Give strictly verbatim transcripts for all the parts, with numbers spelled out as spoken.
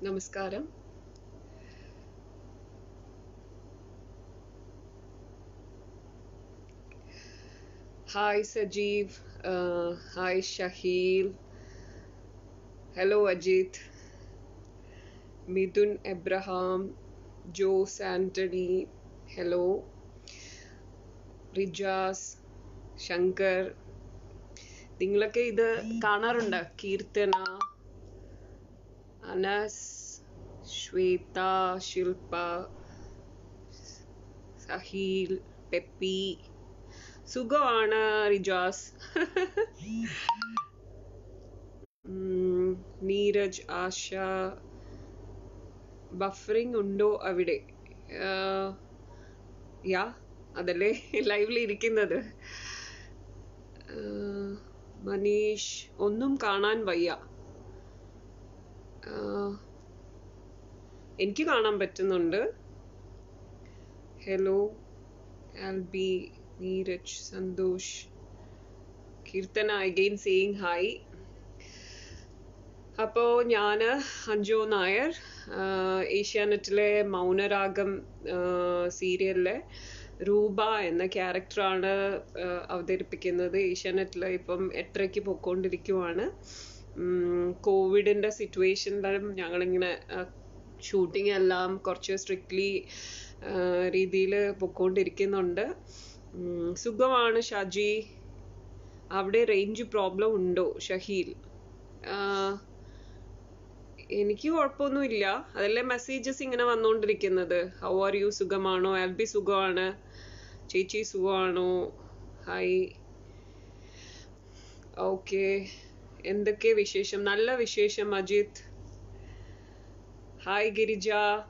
നമസ്കാരം. Hi Sajeev, hi Shaheel, hello Ajith, Mithun Abraham, Jose Antony, hello Rijas, Shankar. നിങ്ങളൊക്കെ ഇത് കാണാറുണ്ടോ? കീർത്തന, അനസ്, ശ്വേത, ശില്പ, സഹീൽ, പെപ്പി. സുഖമാണ് റിജാസ്. നീരജ്, ആശ. ബഫറിംഗ് ഉണ്ടോ അവിടെ? യാ, അതല്ലേ ലൈവിൽ ഇരിക്കുന്നത്. മനീഷ്, ഒന്നും കാണാൻ വയ്യ. എനിക്ക് കാണാൻ പറ്റുന്നുണ്ട്. Hello Albi, Neeraj, Santhosh, Keerthana again saying hi. അപ്പോൾ ഞാൻ അഞ്ജു നായർ, ഏഷ്യാനെറ്റിലെ മൗനരാഗം സീരിയലിലെ രൂപ എന്ന ക്യാരക്ടറാണ് അവതരിപ്പിക്കുന്നത്. ഏഷ്യാനെറ്റിൽ ഇപ്പം എട്ടരയ്ക്ക് പൊയ്ക്കൊണ്ടിരിക്കുവാണ്. കോവിഡിൻ്റെ സിറ്റുവേഷനിലും ഞങ്ങളിങ്ങനെ ഷൂട്ടിംഗ് എല്ലാം കുറച്ച് സ്ട്രിക്ട്ലി രീതിയിൽ പൊയ്ക്കൊണ്ടിരിക്കുന്നുണ്ട്. സുഖമാണ് ഷാജി. അവിടെ റേഞ്ച് പ്രോബ്ലം ഉണ്ടോ ഷഹീൽ? എനിക്ക് കുഴപ്പമൊന്നുമില്ല. അതല്ലേ മെസ്സേജസ് ഇങ്ങനെ വന്നുകൊണ്ടിരിക്കുന്നത്. How are you? സുഖമാണോ? ആൽബി സുഖമാണ്. ചേച്ചി സുഖമാണോ? ഹായ്. ഓക്കെ, എന്തൊക്കെ വിശേഷം? നല്ല വിശേഷം Ajith. Hi Girija.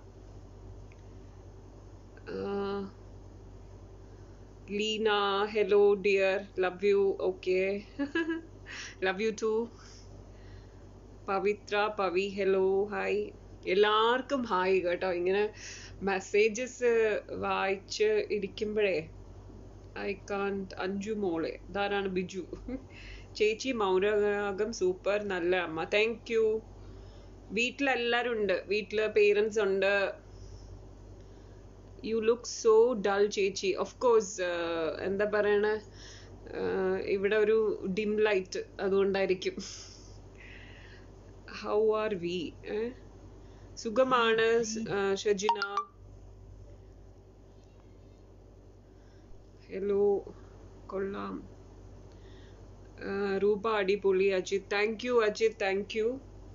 Leena, hello dear, love you. Okay, love you too. Pavithra, Pavi, hello, hi. എല്ലാവർക്കും ഹായ് കേട്ടോ. ഇങ്ങനെ മെസ്സേജസ് വായിച്ച് ഇരിക്കുമ്പോഴേ ഐ കാണ്ട്. അഞ്ജു മോളെ, ധാരാണ് ബിജു. ചേച്ചി മൗനരാഗം സൂപ്പർ, നല്ല അമ്മ. Thank you. വീട്ടിലെല്ലാവരും ഉണ്ട്. വീട്ടില് പേരൻസ് ഉണ്ട്. യു ലുക്ക് സോ ഡൾ ചേച്ചി. ഓഫ് കോഴ്സ്, എന്താ പറയണ, ഇവിടെ ഒരു ഡിം ലൈറ്റ്, അതുകൊണ്ടായിരിക്കും. How are we? സുഖമാണ് ഷജിന. ഹലോ, കൊള്ളാം. രൂപ അടിപൊളി. Ajith, thank you Ajith, thank you.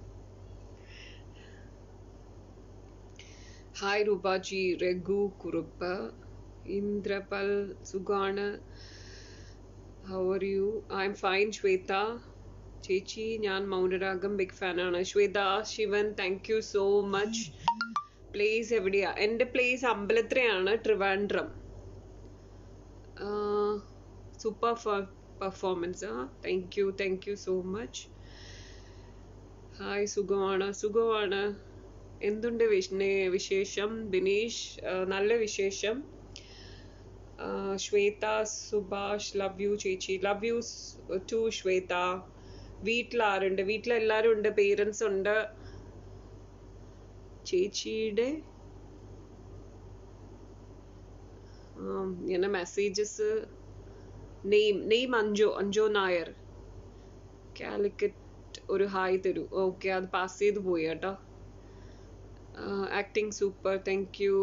Hi രൂപാജി. രഘു കുറുപ്പ്, ഇന്ദ്രപൽ, സുഖാണ്. How are you? I M fine. Shweta ചേച്ചി, ഞാൻ മൗനരാഗം ബിഗ് ഫാനാണ്. Shweta Shivan, thank you so much. Place എവിടെയാ? എൻ്റെ പ്ലേസ് അമ്പലത്രയാണ്, ട്രിവാൻഡ്രം. Super performance. ആ, thank you, thank you so much. Hi, സുഖമാണ് സുഖമാണ്. എന്തുണ്ട് വിശേഷം ബിനീഷ്? നല്ല വിശേഷം. ശ്വേത, സുഭാഷ്, ലവ് യു ചേച്ചി. Love you too Shweta. വീട്ടിലാരുണ്ട്? വീട്ടിലെല്ലാവരും ഉണ്ട്. പേരൻസ് ഉണ്ട്. ചേച്ചിയുടെ ഇങ്ങനെ messages. Name name Anju, Anju Nair, Calicut. ഒരു ഹായ് തരൂ. ഓക്കെ, അത് പാസ് ചെയ്ത് പോയി കേട്ടോ. Acting super, thank you.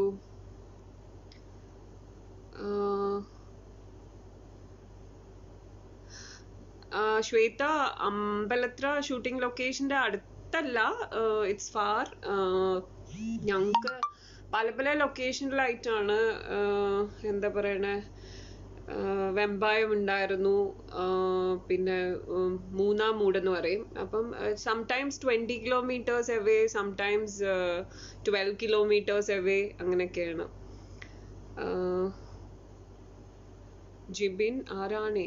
Shweta, Ambalathara shooting ലൊക്കേഷൻ്റെ അടുത്തല്ല, ഇറ്റ്സ് ഫാർ. ഞങ്ങൾക്ക് പല പല ലൊക്കേഷനിലായിട്ടാണ്. എന്താ പറയണേ, വെമ്പായം ഉണ്ടായിരുന്നു, പിന്നെ മൂന്നാം മൂടെന്ന് പറയും. അപ്പം sometimes twenty kilometres away, sometimes twelve kilometres away, അങ്ങനെയൊക്കെയാണ്. ജിബിൻ ആരാണേ?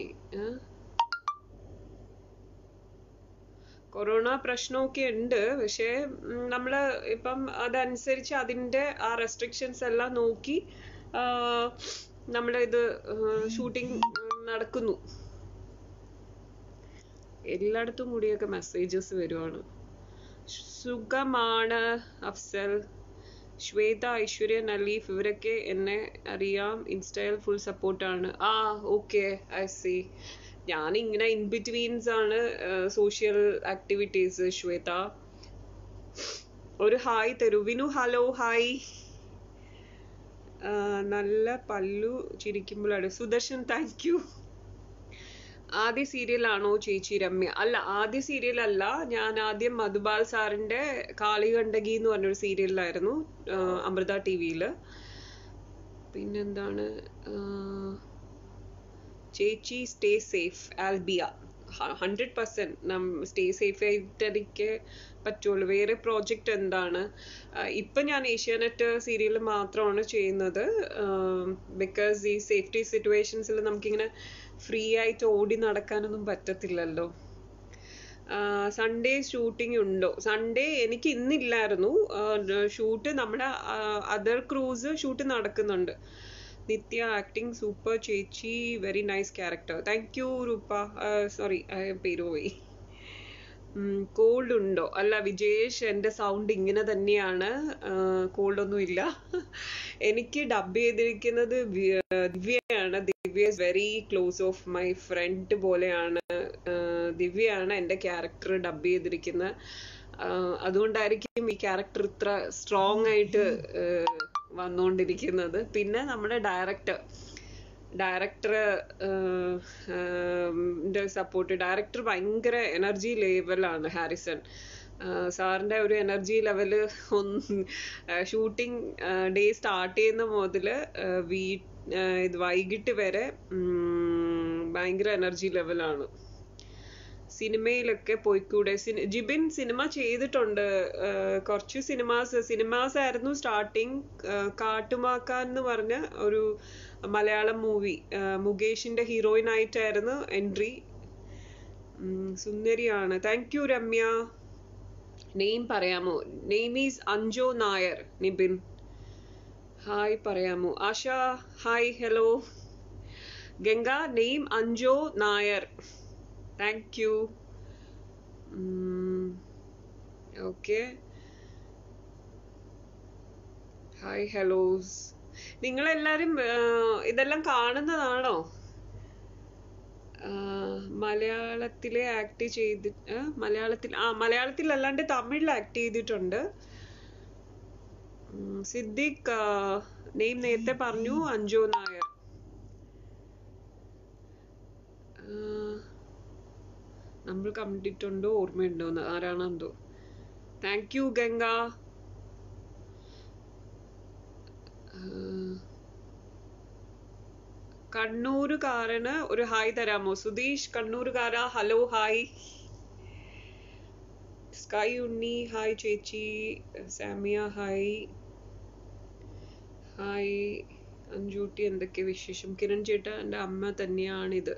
കൊറോണ പ്രശ്നമൊക്കെ ഉണ്ട്. പക്ഷേ നമ്മൾ ഇപ്പം അതനുസരിച്ച് അതിൻ്റെ ആ റെസ്ട്രിക്ഷൻസ് എല്ലാം നോക്കി നമ്മളിത് ഷൂട്ടിംഗ് നടക്കുന്നു. എല്ലായിടത്തും കൂടിയൊക്കെ മെസ്സേജസ് വരുവാണ്. സുഖമാണ് അഫ്സൽ. ശ്വേത, ഐശ്വര്യ, നലീഫ് ഇവരൊക്കെ എന്നെ അറിയാം, ഇൻസ്റ്റയിൽ ഫുൾ സപ്പോർട്ടാണ്. ആ ഓക്കെ, ഐ സി. ഞാൻ ഇങ്ങനെ ഇൻ ബിറ്റ്വീൻസ് ആണ് സോഷ്യൽ ആക്ടിവിറ്റീസ്. ശ്വേത ഒരു ഹായ് തരൂ. Vinu hello hi. നല്ല പല്ലു ചിരിക്കുമ്പോഴാണ്. Sudarshan thank you. ആദ്യ സീരിയൽ ആണോ ചേച്ചി രമ്യ? അല്ല, ആദ്യ സീരിയൽ അല്ല. ഞാൻ ആദ്യം മധുബാൽ സാറിന്റെ കാളികണ്ഠകി എന്ന് പറഞ്ഞൊരു സീരിയലിലായിരുന്നു അമൃത ടി വിയില്. പിന്നെന്താണ്, ചേച്ചി stay safe Albiya. Hundred percent stay safe ആയിട്ടിരിക്കെ പറ്റുള്ളൂ. വേറെ പ്രോജക്റ്റ് എന്താണ്? ഇപ്പൊ ഞാൻ ഏഷ്യാനെറ്റ് സീരിയൽ മാത്രമാണ് ചെയ്യുന്നത്. ബിക്കോസ് ഈ സേഫ്റ്റി സിറ്റുവേഷൻസിൽ നമുക്കിങ്ങനെ ഫ്രീ ആയിട്ട് ഓടി നടക്കാനൊന്നും പറ്റത്തില്ലല്ലോ. സൺഡേ ഷൂട്ടിംഗ് ഉണ്ടോ? സൺഡേ എനിക്ക് ഇന്നില്ലായിരുന്നു ഷൂട്ട്. നമ്മുടെ അതർ ക്രൂസ് ഷൂട്ട് നടക്കുന്നുണ്ട്. നിത്യ ആക്ടിങ് സൂപ്പർ ചേച്ചി, very nice character. Thank you Roopa. Sorry, പേര് പോയി. കോൾഡ് ഉണ്ടോ? അല്ല വിജേഷ്, എൻ്റെ സൗണ്ട് ഇങ്ങനെ തന്നെയാണ്. കോൾഡ് ഒന്നും ഇല്ല. എനിക്ക് ഡബ് ചെയ്തിരിക്കുന്നത് ദിവ്യയാണ്. Divya is very close of my friend പോലെയാണ്. ദിവ്യയാണ് എൻ്റെ ക്യാരക്ടർ ഡബ് ചെയ്തിരിക്കുന്നത്. അതുകൊണ്ടായിരിക്കും ഈ ക്യാരക്ടർ ഇത്ര സ്ട്രോങ് ആയിട്ട് വന്നുകൊണ്ടിരിക്കുന്നത്. പിന്നെ നമ്മുടെ ഡയറക്ടർ ഡയറക്ടർ സപ്പോർട്ട്. ഡയറക്ടർ ഭയങ്കര എനർജി ലെവലാണ്. ഹാരിസൺ സാറിന്റെ ഒരു എനർജി ലെവല് ഒന്ന് ഷൂട്ടിംഗ് ഡേ സ്റ്റാർട്ട് ചെയ്യുന്ന മുതൽ വീ ഇത് വൈകിട്ട് വരെ ഭയങ്കര എനർജി ലെവലാണ്. സിനിമയിലൊക്കെ പോയിക്കൂടെ? ജിബിൻ സിനിമ ചെയ്തിട്ടുണ്ട്. കുറച്ച് സിനിമാസ് സിനിമാസ് ആയിരുന്നു സ്റ്റാർട്ടിങ്. കാട്ടുമാക്കാൻ എന്ന് പറഞ്ഞ ഒരു മലയാളം മൂവി, മുകേഷിന്റെ ഹീറോയിൻ ആയിട്ടായിരുന്നു എൻട്രി. സുന്ദരിയാണ്. Thank you Ramya. നെയിം പറയാമോ? Name is Anju Nair. Nibin hi പറയാമോ? Asha hi hello. Ganga name Anju Nair. Thank you. Okay, hi hellos. നിങ്ങളെല്ലാരും ഇതെല്ലാം കാണുന്നതാണോ? മലയാളത്തിലെ ആക്ട് ചെയ്തി മലയാളത്തിൽ ആ മലയാളത്തിൽ അല്ലാണ്ട് തമിഴിൽ ആക്ട് ചെയ്തിട്ടുണ്ട്. സിദ്ദിഖ് നെയിം നേരത്തെ പറഞ്ഞു, അഞ്ജോ നായർ. നമ്മൾ കണ്ടിട്ടുണ്ടോ, ഓർമ്മയുണ്ടോന്ന്? ആരാണെന്തോ. Thank you Ganga. കണ്ണൂരുകാരന് ഒരു ഹായ് തരാമോ? സുധീഷ് കണ്ണൂരുകാര hello hi. Sky Unni hi ചേച്ചി. Samiya hi hi. അഞ്ചൂട്ടി എന്തൊക്കെ വിശേഷം? കിരൺ ചേട്ടാ എൻ്റെ അമ്മ തന്നെയാണിത്.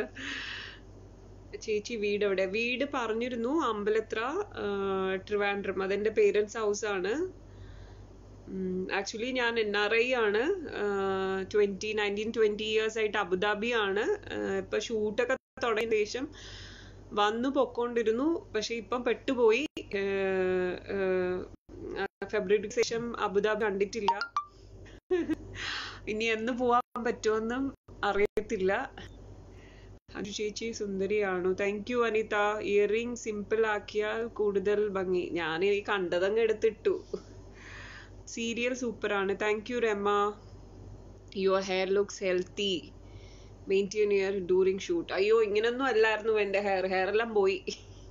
ചേച്ചി വീട് എവിടെ? വീട് പറഞ്ഞിരുന്നു, അമ്പലത്ര ട്രിവാൻഡ്രം. അതെന്റെ പേരൻസ് ഹൗസ് ആണ്. ആക്ച്വലി ഞാൻ എൻ ആർ ഐ ആണ്. ട്വന്റി നയൻറ്റീൻ ട്വന്റി ഇയേഴ്സ് ആയിട്ട് അബുദാബി ആണ്. ഇപ്പൊ ഷൂട്ടൊക്കെ തുടങ്ങിയ ശേഷം വന്നു പൊക്കോണ്ടിരുന്നു. പക്ഷെ ഇപ്പം പെട്ടുപോയി. ഫെബ്രുവരിക്ക് ശേഷം അബുദാബി കണ്ടിട്ടില്ല. ഇനി എന്ന് പോവാൻ പറ്റുമെന്നും അറിയത്തില്ല. അഞ്ചു ചേച്ചി സുന്ദരിയാണോ? Thank you Anitha. Earring simple ആക്കിയാൽ കൂടുതൽ ഭംഗി. ഞാൻ ഈ കണ്ടതങ്ങ് എടുത്തിട്ടു. സീരിയൽ സൂപ്പറാണ്. Thank you Rama. Your hair looks healthy. Maintain ear during shoot. അയ്യോ, ഇങ്ങനൊന്നും അല്ലായിരുന്നു എൻ്റെ ഹെയർ. ഹെയർ എല്ലാം പോയി.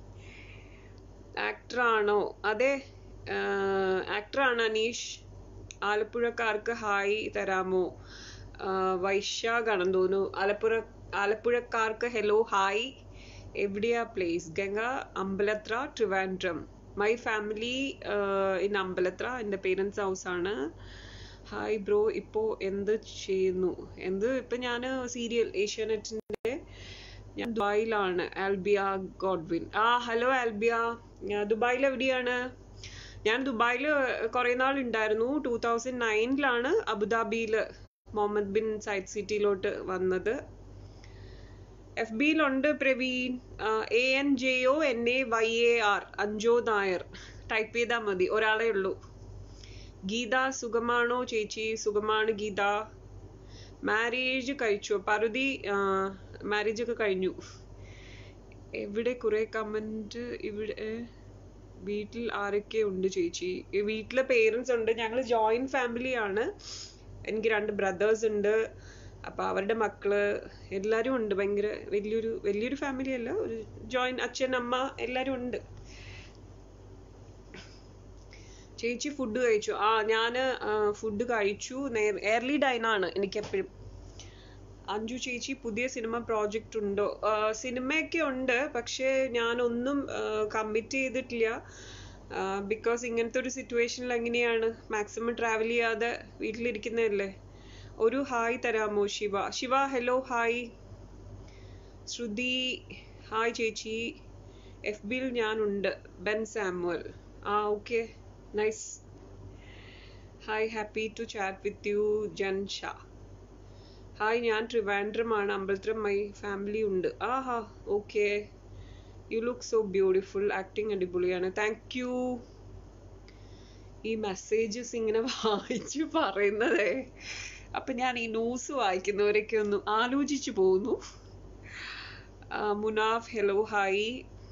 ആക്ടർ ആണോ? അതെ, ആക്ടർ ആണ് അനീഷ്. ആലപ്പുഴക്കാർക്ക് ഹായ് തരാമോ? വൈശാഖാണെന്ന് തോന്നുന്നു. ആലപ്പുഴ ആലപ്പുഴക്കാർക്ക് ഹലോ ഹായ്. എവിടെയാ place? Ganga Ambalathara Trivandrum. My family in Ambalathara. എൻ്റെ പേരൻസ് ഹൗസ് ആണ്. Hi bro. ഇപ്പോ എന്ത് ചെയ്യുന്നു? എന്ത് ഇപ്പൊ ഞാൻ സീരിയൽ ഏഷ്യാനെറ്റിന്റെ ഞാൻ ദുബായിലാണ്. ആൽബിയ ഗോഡ്വിൻ. ആ ഹലോ ആൽബിയ. ദുബായിൽ എവിടെയാണ്? ഞാൻ ദുബായിൽ കുറെ നാൾ ഉണ്ടായിരുന്നു. ടൂ തൗസൻഡ് നയനിലാണ് അബുദാബിയിൽ മുഹമ്മദ് ബിൻ സൈദ് സിറ്റിയിലോട്ട് വന്നത്. എഫ് ബിയിലുണ്ട് Praveen. A N J O N A Y A R Anju Nair type ചെയ്താൽ മതി, ഒരാളേ ഉള്ളൂ. ഗീത സുഖമാണോ ചേച്ചി? സുഖമാണ് ഗീത. മാരേജ് കഴിച്ചോ? പരുതി മാരേജ് ഒക്കെ കഴിഞ്ഞു. എവിടെ കുറെ കമന്റ്. ഇവിടെ വീട്ടിൽ ആരൊക്കെ ഉണ്ട് ചേച്ചി? വീട്ടിലെ പേരൻസ് ഉണ്ട്. ഞങ്ങൾ ജോയിന്റ് ഫാമിലി ആണ്. എനിക്ക് രണ്ട് ബ്രദേഴ്സ് ഉണ്ട്. അപ്പൊ അവരുടെ മക്കള് എല്ലാരും ഉണ്ട്. ഭയങ്കര വലിയൊരു വലിയൊരു ഫാമിലി അല്ല, ഒരു ജോയിന്റ്, അച്ഛൻ അമ്മ എല്ലാരും ഉണ്ട്. ചേച്ചി ഫുഡ് കഴിച്ചു? ആ ഞാന് ഫുഡ് കഴിച്ചു. എയർലി ഡൈനാണ് എനിക്ക് എപ്പോഴും. അഞ്ജു ചേച്ചി പുതിയ സിനിമ പ്രോജക്റ്റ് ഉണ്ടോ? സിനിമയൊക്കെ ഉണ്ട്, പക്ഷെ ഞാനൊന്നും കമ്മിറ്റ് ചെയ്തിട്ടില്ല. ബിക്കോസ് ഇങ്ങനത്തെ ഒരു സിറ്റുവേഷനിൽ എങ്ങനെയാണ്, മാക്സിമം ട്രാവൽ ചെയ്യാതെ വീട്ടിലിരിക്കുന്നതല്ലേ. ഒരു ഹായ് തരാമോ Shiva? Shiva hello hi. Shruti hi ചേച്ചി. എഫ് ബിയിൽ ഞാനുണ്ട്. Ben Samuel. ആ okay, nice. Hi, happy to chat with you. Jansha hi. ഞാൻ ട്രിവാൻഡ്രമാണ്. അമ്പലത്തരം മൈ ഫാമിലി ഉണ്ട്. ആഹാ okay. You look so beautiful. Acting അടിപൊളിയാണ്. Thank you. ഈ മെസ്സേജസ് ഇങ്ങനെ വായിച്ചു പറയുന്നതേ, അപ്പൊ ഞാൻ ഈ ന്യൂസ് വായിക്കുന്നവരൊക്കെ ഒന്ന് ആലോചിച്ചു പോകുന്നു. Munaf hello hi.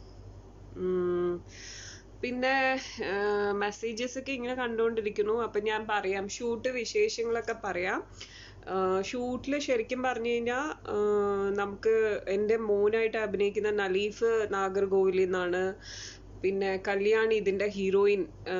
പിന്നെ മെസ്സേജസ് ഒക്കെ ഇങ്ങനെ കണ്ടുകൊണ്ടിരിക്കുന്നു. അപ്പൊ ഞാൻ പറയാം, ഷൂട്ട് വിശേഷങ്ങളൊക്കെ പറയാം. ഷൂട്ടില് ശരിക്കും പറഞ്ഞു കഴിഞ്ഞാൽ നമുക്ക് എൻ്റെ മോനായിട്ട് അഭിനയിക്കുന്ന നലീഫ് നാഗർകോവിലിൽ നിന്നാണ്. പിന്നെ കല്യാണി ഇതിന്റെ ഹീറോയിൻ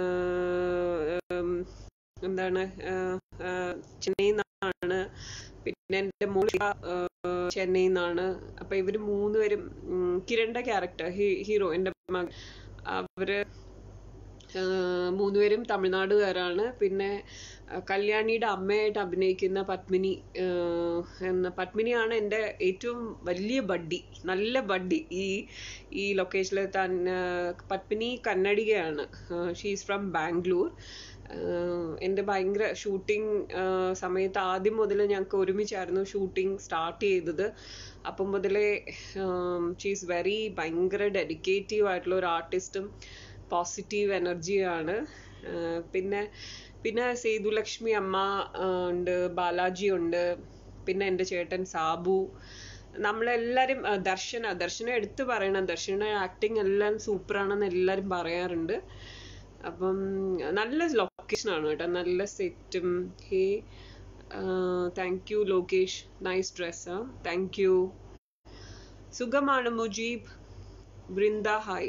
എന്താണ് ചെന്നൈയിൽ നിന്നാണ്. പിന്നെ എൻ്റെ മോൾ ചെന്നൈയിൽ നിന്നാണ്. അപ്പൊ ഇവര് മൂന്നുപേരും, കിരണിന്റെ ക്യാരക്ടർ ഹീറോ എൻ്റെ മകൻ, അവര് മൂന്നുപേരും തമിഴ്നാടുകാരാണ്. പിന്നെ കല്യാണിയുടെ അമ്മയായിട്ട് അഭിനയിക്കുന്ന പത്മിനി എന്ന പത്മിനിയാണ് എൻ്റെ ഏറ്റവും വലിയ ബഡ്ഡി, നല്ല ബഡ്ഡി ഈ ഈ ലൊക്കേഷനിൽ തന്നെ. പത്മിനി കന്നഡികയാണ്. She's from Bangalore. എൻ്റെ ഭയങ്കര ഷൂട്ടിംഗ് സമയത്ത് ആദ്യം മുതൽ ഞങ്ങൾക്ക് ഒരുമിച്ചായിരുന്നു ഷൂട്ടിംഗ് സ്റ്റാർട്ട് ചെയ്തത്. അപ്പം മുതലേ ഷീസ് വെരി ഭയങ്കര ഡെഡിക്കേറ്റീവ് ആയിട്ടുള്ള ഒരു ആർട്ടിസ്റ്റും പോസിറ്റീവ് എനർജിയാണ്. പിന്നെ പിന്നെ സേതുലക്ഷ്മി അമ്മ ഉണ്ട്, ബാലാജി ഉണ്ട്, പിന്നെ എൻ്റെ ചേട്ടൻ സാബു, നമ്മളെല്ലാരും. ദർശന ദർശന എടുത്തു പറയണം, ദർശന ആക്ടിങ് എല്ലാം സൂപ്പറാണെന്ന് എല്ലാരും പറയാറുണ്ട്. അപ്പം നല്ല ലൊക്കേഷനാണ് കേട്ടോ, നല്ല സെറ്റും. Hey thank you Lokesh, nice ഡ്രസ്സാ, താങ്ക് യു. സുഖമാണ് മുജീബ്. വൃന്ദ ഹായ്.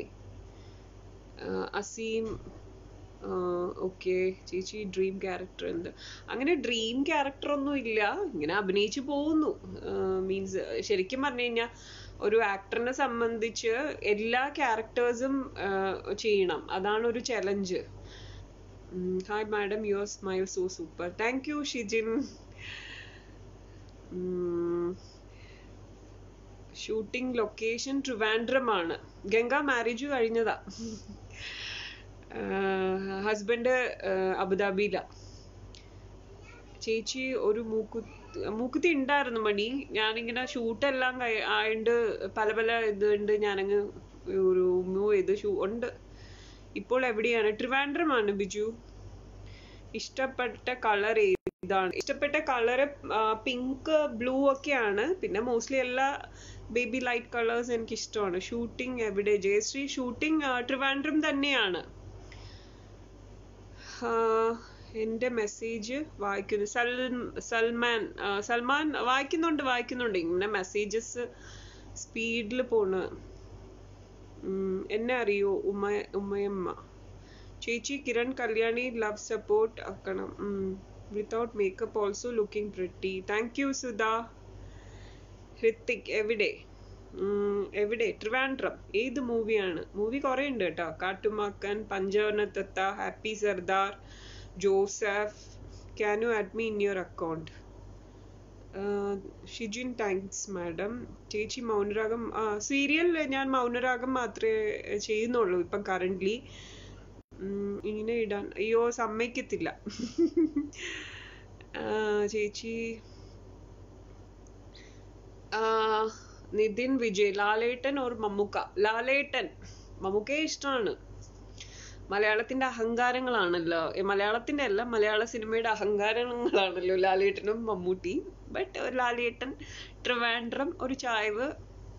അസീം ഓക്കെ. ചേച്ചി ഡ്രീം ക്യാരക്ടർ എന്ത്? അങ്ങനെ ഡ്രീം ക്യാരക്ടർ ഒന്നും ഇല്ല, ഇങ്ങനെ അഭിനയിച്ചു പോകുന്നു. മീൻസ് ശരിക്കും പറഞ്ഞു കഴിഞ്ഞാൽ ഒരു ആക്ടറിനെ സംബന്ധിച്ച് എല്ലാ ക്യാരക്ടേഴ്സും ചെയ്യണം, അതാണ് ഒരു challenge. Hi madam, your smile so super. Thank you Shijin. Shooting location ട്രിവാൻഡ്രമാണ്. ഗംഗ മാരേജ് കഴിഞ്ഞതാ. ഹസ്ബൻഡ് അബുദാബിയില. ചേച്ചി ഒരു മൂക്കുത്തി മൂക്കുത്തി ഉണ്ടായിരുന്നു മണി. ഞാനിങ്ങനെ ഷൂട്ടെല്ലാം ആയണ്ട് പല പല ഇതുണ്ട്, ഞാനങ്ങ് ഒരു മൂവ് ചെയ്ത് ഷൂ ഉണ്ട്. ഇപ്പോൾ എവിടെയാണ്? ട്രിവാൻഡ്രമാണ് ബിജു. ഇഷ്ടപ്പെട്ട കളർ ഏതാണ്? ഇഷ്ടപ്പെട്ട കളറ് പിങ്ക് ബ്ലൂ ഒക്കെയാണ്. പിന്നെ മോസ്റ്റ്ലി എല്ലാ ബേബി ലൈറ്റ് കളേഴ്സ് എനിക്ക് ഇഷ്ടമാണ്. ഷൂട്ടിംഗ് എവിടെ? ജയശ്രീ ഷൂട്ടിംഗ് ട്രിവാൻഡ്രം തന്നെയാണ്. എൻ്റെ മെസ്സേജ് വായിക്കുന്നു. സൽ സൽമാൻ സൽമാൻ വായിക്കുന്നുണ്ട് വായിക്കുന്നുണ്ട് ഇങ്ങനെ മെസ്സേജസ് സ്പീഡിൽ പോണ്. എന്നെ അറിയോ? ഉമ്മ ഉമ്മയമ്മ. ചേച്ചി കിരൺ കല്യാണി ലവ് സപ്പോർട്ട് ആക്കണം. Without makeup also looking pretty. Thank you Sudha. Hrithik എവിടെ? എവിടെ? ട്രിവാൻഡ്രം. ഏത് മൂവിയാണ്? മൂവി കുറെ ഉണ്ട് കേട്ടോ. Kattumakkan, Panchavarnathatha, Happy Sardar, Joseph. Can you add me in your account? Shijin thanks madam. ചേച്ചി മൗനരാഗം സീരിയൽ ഞാൻ മൗനരാഗം മാത്രമേ ചെയ്യുന്നുള്ളൂ ഇപ്പം കറന്റ്ലി. ഇങ്ങനെ ഇടാൻ അയ്യോ സമ്മതിക്കത്തില്ല ചേച്ചി. നിതിൻ വിജയ്, ലാലേട്ടൻ ഓർ മമ്മൂക്ക? ലാലേട്ടൻ. മമ്മൂക്കയെ ഇഷ്ടമാണ്. മലയാളത്തിന്റെ അഹങ്കാരങ്ങളാണല്ലോ, മലയാളത്തിന്റെ അല്ല മലയാള സിനിമയുടെ അഹങ്കാരങ്ങളാണല്ലോ ലാലേട്ടനും മമ്മൂട്ടി. ബട്ട് ലാലേട്ടൻ, ട്രിവാൻഡ്രം, ഒരു ചായവ്.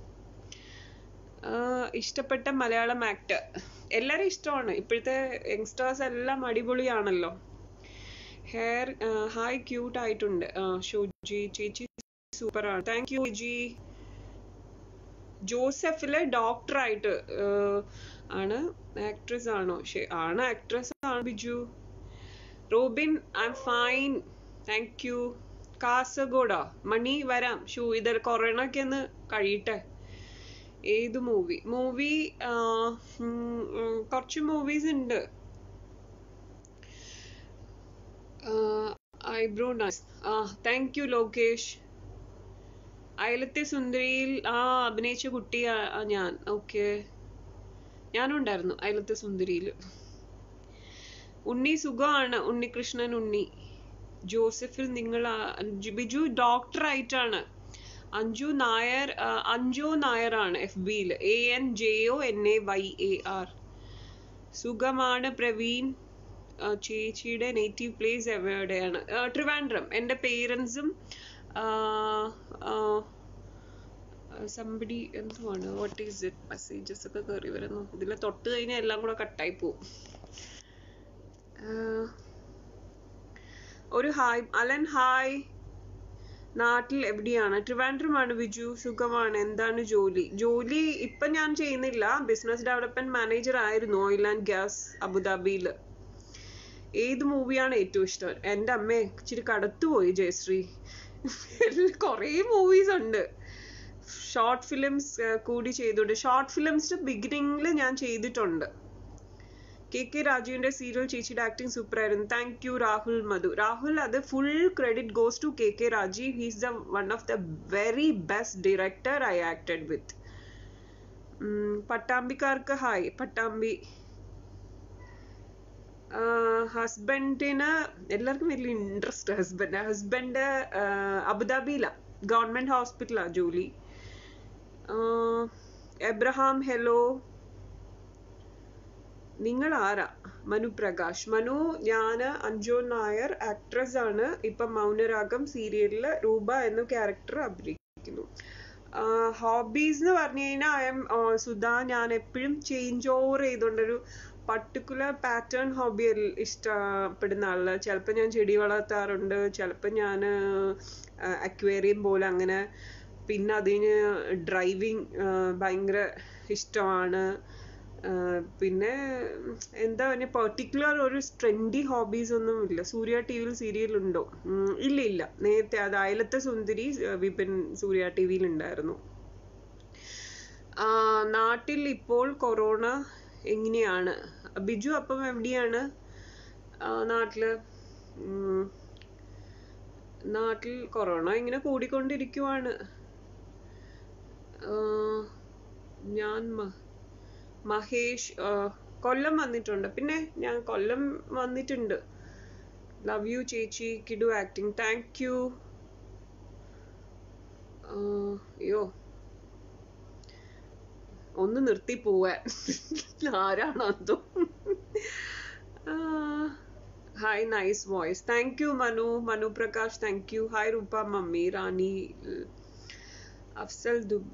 ഇഷ്ടപ്പെട്ട മലയാളം ആക്ടർ? എല്ലാരും ഇഷ്ടമാണ്. ഇപ്പോഴത്തെ യങ്സ്റ്റേഴ്സ് എല്ലാം അടിപൊളിയാണല്ലോ. ഹെയർ ഹായ് ക്യൂട്ട് ആയിട്ടുണ്ട്. ഷോജി ചേച്ചി സൂപ്പർ ആണ്. Thank you ji. ജോസഫില് ഡോക്ടർ ആയിട്ട് ആണ്. ആക്ട്രസ് ആണോ? ആണ്, ആക്ട്രസ് ആണ് Biju. Robin I M fine thank you. കാസർഗോഡാ? മണി വരാം. ഷൂ ഇതിൽ കൊറോണ ഒക്കെ ഒന്ന് കഴിയട്ടെ. ഏത് മൂവി? മൂവി കുറച്ച് മൂവീസ് ഉണ്ട്. Eyebrow nice. ആ താങ്ക് യു ലോകേഷ്. അയലത്തെ സുന്ദരിയിൽ ആ അഭിനയിച്ച കുട്ടി ഞാൻ. ഓക്കെ, ഞാനും ഉണ്ടായിരുന്നു അയലത്തെ സുന്ദരിയിൽ. ഉണ്ണി സുഖമാണ്. ഉണ്ണികൃഷ്ണൻ ഉണ്ണി. ജോസഫിൽ നിങ്ങൾ ബിജു ഡോക്ടർ ആയിട്ടാണ്. അഞ്ജു നായർ, അഞ്ജു നായർ ആണ് എഫ് ബിയിൽ. A N J O N A Y A R. സുഖമാണ് പ്രവീൺ. ചേച്ചിയുടെ നേറ്റീവ് പ്ലേസ് എവിടെയാണ്? ട്രിവാൻഡ്രം. എൻ്റെ പേരൻസും സംബഡി എന്തുവാണ്, വാട്ട് ഈസ് ഇറ്റ്, മെസ്സേജസ് ഒക്കെ കയറി വരുന്നു. ഇതിൽ തൊട്ട് കഴിഞ്ഞാൽ എല്ലാം കൂടെ കട്ടായി പോവും. ഒരു ഹായ് അലൻ. ഹായ്. നാട്ടിൽ എവിടെയാണ്? ട്രിവാൻഡ്രമാണ് ബിജു. സുഖമാണ്. എന്താണ് ജോലി? ജോലി ഇപ്പൊ ഞാൻ ചെയ്യുന്നില്ല. ബിസിനസ് ഡെവലപ്മെന്റ് മാനേജർ ആയിരുന്നു ഓയിൽ ആൻഡ് ഗ്യാസ് അബുദാബിയിൽ. ഏത് മൂവിയാണ് ഏറ്റവും ഇഷ്ടം? എൻ്റെ അമ്മേ ഇച്ചിരി കടത്തുപോയി ജയശ്രീ. കുറേ മൂവീസ് ഉണ്ട്. ഷോർട്ട് ഫിലിംസ് കൂടി ചെയ്തിട്ടുണ്ട്. ഷോർട്ട് ഫിലിംസ് ബിഗിനിങ്ങിൽ ഞാൻ ചെയ്തിട്ടുണ്ട്. കെ കെ രാജുവിന്റെ സീരിയൽ ചേച്ചിയുടെ ആക്ടിങ് സൂപ്പർ ആയിരുന്നു. Thank you Rahul Madhu. രാഹുൽ, അത് full credit goes to K K Rajeev. He's the one of the very best director I acted with. പട്ടാമ്പിക്കാർക്ക് ഹായ്. പട്ടാമ്പി. ഹസ്ബൻഡിന് എല്ലാവർക്കും വലിയ ഇൻട്രസ്റ്റ്. ഹസ്ബൻഡ് ഹസ്ബൻഡ് അബുദാബിയിലാ, ഗവൺമെന്റ് ഹോസ്പിറ്റലാ ജോലി. Abraham hello. നിങ്ങൾ ആരാ? മനു പ്രകാശ്. മനു, ഞാന് അഞ്ജു നായർ, ആക്ട്രസ് ആണ്. ഇപ്പൊ മൗനരാഗം സീരിയലില് രൂപ എന്ന ക്യാരക്ടർ അഭിനയിക്കുന്നു. ഹോബീസ് എന്ന് പറഞ്ഞു കഴിഞ്ഞാൽ ഐ എം സുധാ. ഞാൻ എപ്പോഴും ചേഞ്ച് ഓവർ ചെയ്തോണ്ടൊരു പർട്ടിക്കുലർ പാറ്റേൺ ഹോബി ഇഷ്ടപ്പെടുന്ന ആള്. ചിലപ്പോൾ ഞാൻ ചെടി വളർത്താറുണ്ട്, ചിലപ്പോൾ ഞാൻ അക്വേറിയം പോലെ അങ്ങനെ. പിന്നെ അതിന് ഡ്രൈവിങ് ഭയങ്കര ഇഷ്ടമാണ്. പിന്നെ എന്താ പറയുക, പെർട്ടിക്കുലർ ഒരു ട്രെൻഡി ഹോബീസ് ഒന്നും ഇല്ല. സൂര്യ ടി വിയിൽ സീരിയൽ ഉണ്ടോ? ഇല്ല ഇല്ല, നേരത്തെ അത് അയലത്തെ സുന്ദരി വിപിൻ സൂര്യ ടി വിയിൽ ഉണ്ടായിരുന്നു. നാട്ടിൽ ഇപ്പോൾ കൊറോണ എങ്ങനെയാണ് ബിജു? അപ്പം എവിടെയാണ് നാട്ടില്? നാട്ടിൽ കൊറോണ ഇങ്ങനെ കൂടിക്കൊണ്ടിരിക്കുവാണ്. ഞാൻ മഹേഷ് കൊല്ലം വന്നിട്ടുണ്ട്. പിന്നെ ഞാൻ കൊല്ലം വന്നിട്ടുണ്ട്. ലവ് യു ചേച്ചി. കിഡു ആക്ടിങ്. Thank you. അയ്യോ, ഒന്ന് നിർത്തി പോവാൻ. ആരാണോ എന്തോ. Hi, nice voice. Thank you Manu. Manu Prakash, thank you. Hi Roopa mummy. Rani Afsal ദു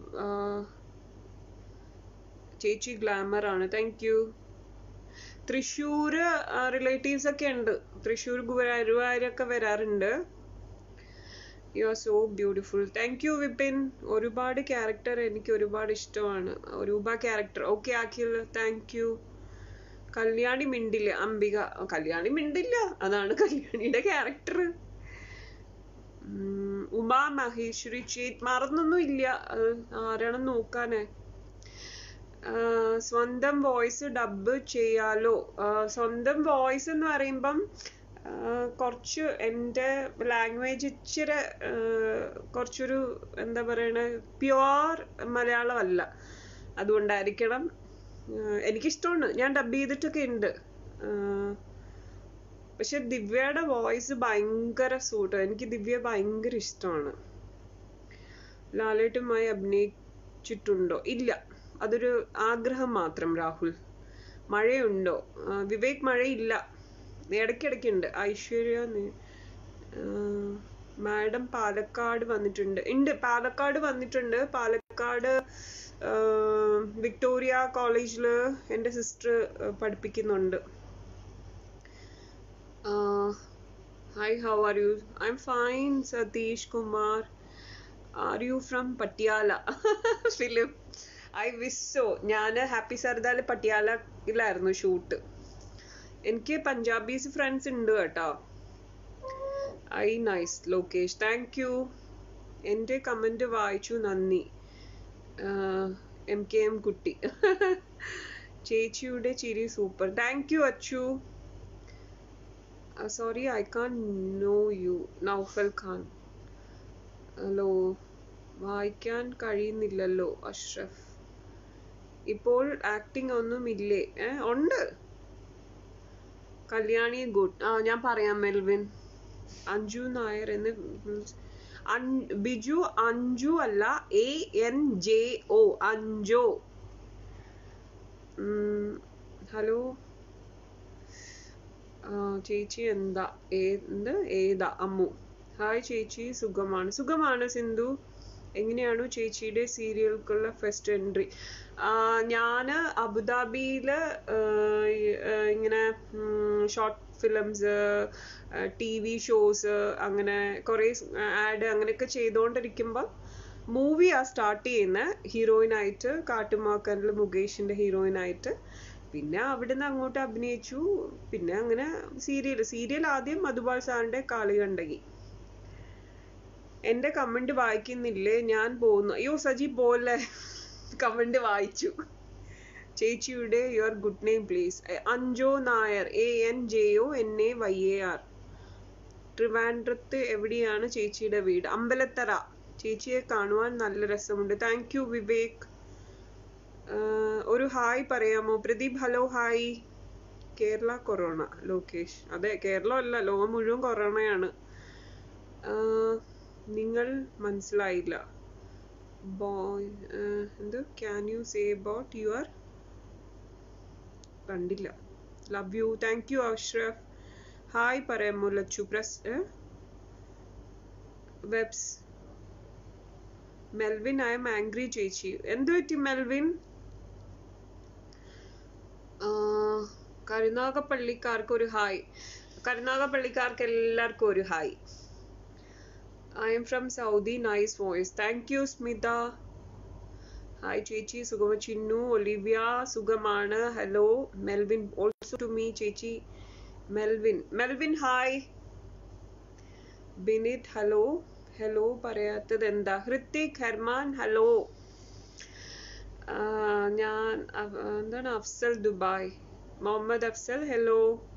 ചേച്ചി ഗ്ലാമർ ആണ്. Thank U. തൃശ്ശൂർ റിലേറ്റീവ്സ് ഒക്കെ ഉണ്ട്. തൃശ്ശൂർ ഗുരുവായൂരൊക്കെ വരാറുണ്ട്. You are so beautiful. Thank you Vipin. ഒരുപാട് ക്യാരക്ടർ എനിക്ക് ഒരുപാട് ഇഷ്ടമാണ്. രൂപ ക്യാരക്ടർ ഓക്കെ ആക്കിയല്ലോ. Thank you. കല്യാണി മിണ്ടില്ല. അംബിക. കല്യാണി മിണ്ടില്ല, അതാണ് കല്യാണിയുടെ ക്യാരക്ടർ. ഉമാ മഹേശ്വരി. ചേത് മറന്നൊന്നും ഇല്ല, ആരാണെന്ന് നോക്കാനേ. സ്വന്തം വോയിസ് ഡബ് ചെയ്യാലോ? സ്വന്തം വോയിസ് എന്ന് പറയുമ്പം കുറച്ച് എൻ്റെ ലാംഗ്വേജ് ഇച്ചിരി കുറച്ചൊരു എന്താ പറയണ, പ്യുവർ മലയാളം അല്ല. അതുകൊണ്ടായിരിക്കണം. എനിക്കിഷ്ടമാണ്, ഞാൻ ഡബ് ചെയ്തിട്ടൊക്കെ ഉണ്ട്. പക്ഷെ ദിവ്യയുടെ വോയിസ് ഭയങ്കര സൂട്ട്. എനിക്ക് ദിവ്യ ഭയങ്കര ഇഷ്ടമാണ്. ലാലേട്ടുമായി അഭിനയി വെച്ചിട്ടുണ്ടോ? ഇല്ല, അതൊരു ആഗ്രഹം മാത്രം. രാഹുൽ, മഴയുണ്ടോ? വിവേക്, മഴയില്ല, ഇടയ്ക്കിടയ്ക്കുണ്ട്. ഐശ്വര്യ മാഡം പാലക്കാട് വന്നിട്ടുണ്ട്. ഉണ്ട്, പാലക്കാട് വന്നിട്ടുണ്ട്. പാലക്കാട് വിക്ടോറിയ കോളേജില് എൻ്റെ സിസ്റ്റർ പഠിപ്പിക്കുന്നുണ്ട്. Hi, how are you? I M fine. Satheesh Kumar, are you from Patiala? Film, I wish so. ഞാൻ ഹാപ്പി സർദാല് പട്യാലയിലായിരുന്നു ഷൂട്ട്. എനിക്ക് പഞ്ചാബീസ് ഫ്രണ്ട്സ് ഉണ്ട് കേട്ടോ. I nice Lokesh, thank you. എൻ്റെ കമന്റ് വായിച്ചു, നന്ദി. എം കെ എം കുട്ടി, ചേച്ചിയുടെ ചിരി super. Thank you Achu. Sorry, I can know you. Naufal Khan, hello. വായിക്കാൻ കഴിയുന്നില്ലല്ലോ അഷ്റഫ്. ഇപ്പോൾ ആക്ടിങ് ഒന്നും ഇല്ലേ? ഏഹ് ഉണ്ട്. കല്യാണി ഗുഡ്. ആ, ഞാൻ പറയാം മെൽവിൻ. അഞ്ജു നായർ എന്ന് ബിജു. അഞ്ജു അല്ല, A N J O, Anjo. Hello ചേച്ചി, എന്താ എന്ത് ഏതാ അമ്മു? ഹായ് ചേച്ചി, സുഖമാണ്. സുഖമാണ് സിന്ധു. എങ്ങനെയാണു ചേച്ചിയുടെ സീരിയൽക്കുള്ള ഫസ്റ്റ് എൻട്രി? ഞാന് അബുദാബിയില് ഇങ്ങനെ short films, T V shows, അങ്ങനെ കുറെ ആഡ് അങ്ങനെയൊക്കെ ചെയ്തുകൊണ്ടിരിക്കുമ്പോൾ മൂവിയാ സ്റ്റാർട്ട് ചെയ്യുന്നത്. ഹീറോയിനായിട്ട് കാട്ടുമാക്കനിൽ മുകേഷിന്റെ ഹീറോയിനായിട്ട്. പിന്നെ അവിടുന്ന് അങ്ങോട്ട് അഭിനയിച്ചു. പിന്നെ അങ്ങനെ സീരിയൽ സീരിയൽ ആദ്യം മധുബാൽ സാറിന്റെ കാളികണ്ടകി. എന്റെ കമന്റ് വായിക്കുന്നില്ലേ? ഞാൻ പോകുന്നു. അയ്യോ സജി, പോലെ കമന്റ് വായിച്ചു. ചേച്ചിയുടെ your good name please. Anjo Nair, A N J O N A Y A R. ട്രിവാൻഡ്രത്ത് എവിടെയാണ് ചേച്ചിയുടെ വീട്? അമ്പലത്തറ. ചേച്ചിയെ കാണുവാൻ നല്ല രസമുണ്ട്. Thank you Vivek. ഒരു ഹായ് പറയാമോ? Pradeep, hello, hi. Kerala corona. Lokesh, അതെ, കേരളം അല്ല, ലോകം മുഴുവൻ കൊറോണയാണ്. നിങ്ങൾ മനസ്സിലായില്ല. ബോയ് എന്ത്? Can you say about your? കണ്ടില്ല. Love you. Thank you Ashraf. Hi പറയാമോ ലച്ചു? പ്രസ് വെബ്സ്. മെൽവിൻ, ഐ എം ആംഗ്രി ചേച്ചി. എന്ത് പറ്റി മെൽവിൻ? കരുനാഗപ്പള്ളിക്കാർക്ക് ഒരു ഹായ്. കരുനാഗപ്പള്ളിക്കാർക്ക് എല്ലാവർക്കും ഒരു hi. I'm from Saudi. Nice voice. Thank you Smitha. Hi ചേച്ചി, സുഖമ? ചിന്നു, ഒലിവിയ, സുഖമാണ്. Hello Melvin, also to me ചേച്ചി. Melvin, Melvin hi. Binith, hello. Hello പറയാത്തത് എന്താ? Hrithik, Herman, hello. ഞാൻ എന്താണ്? Afsal, Dubai. Muhammad Afsal, hello.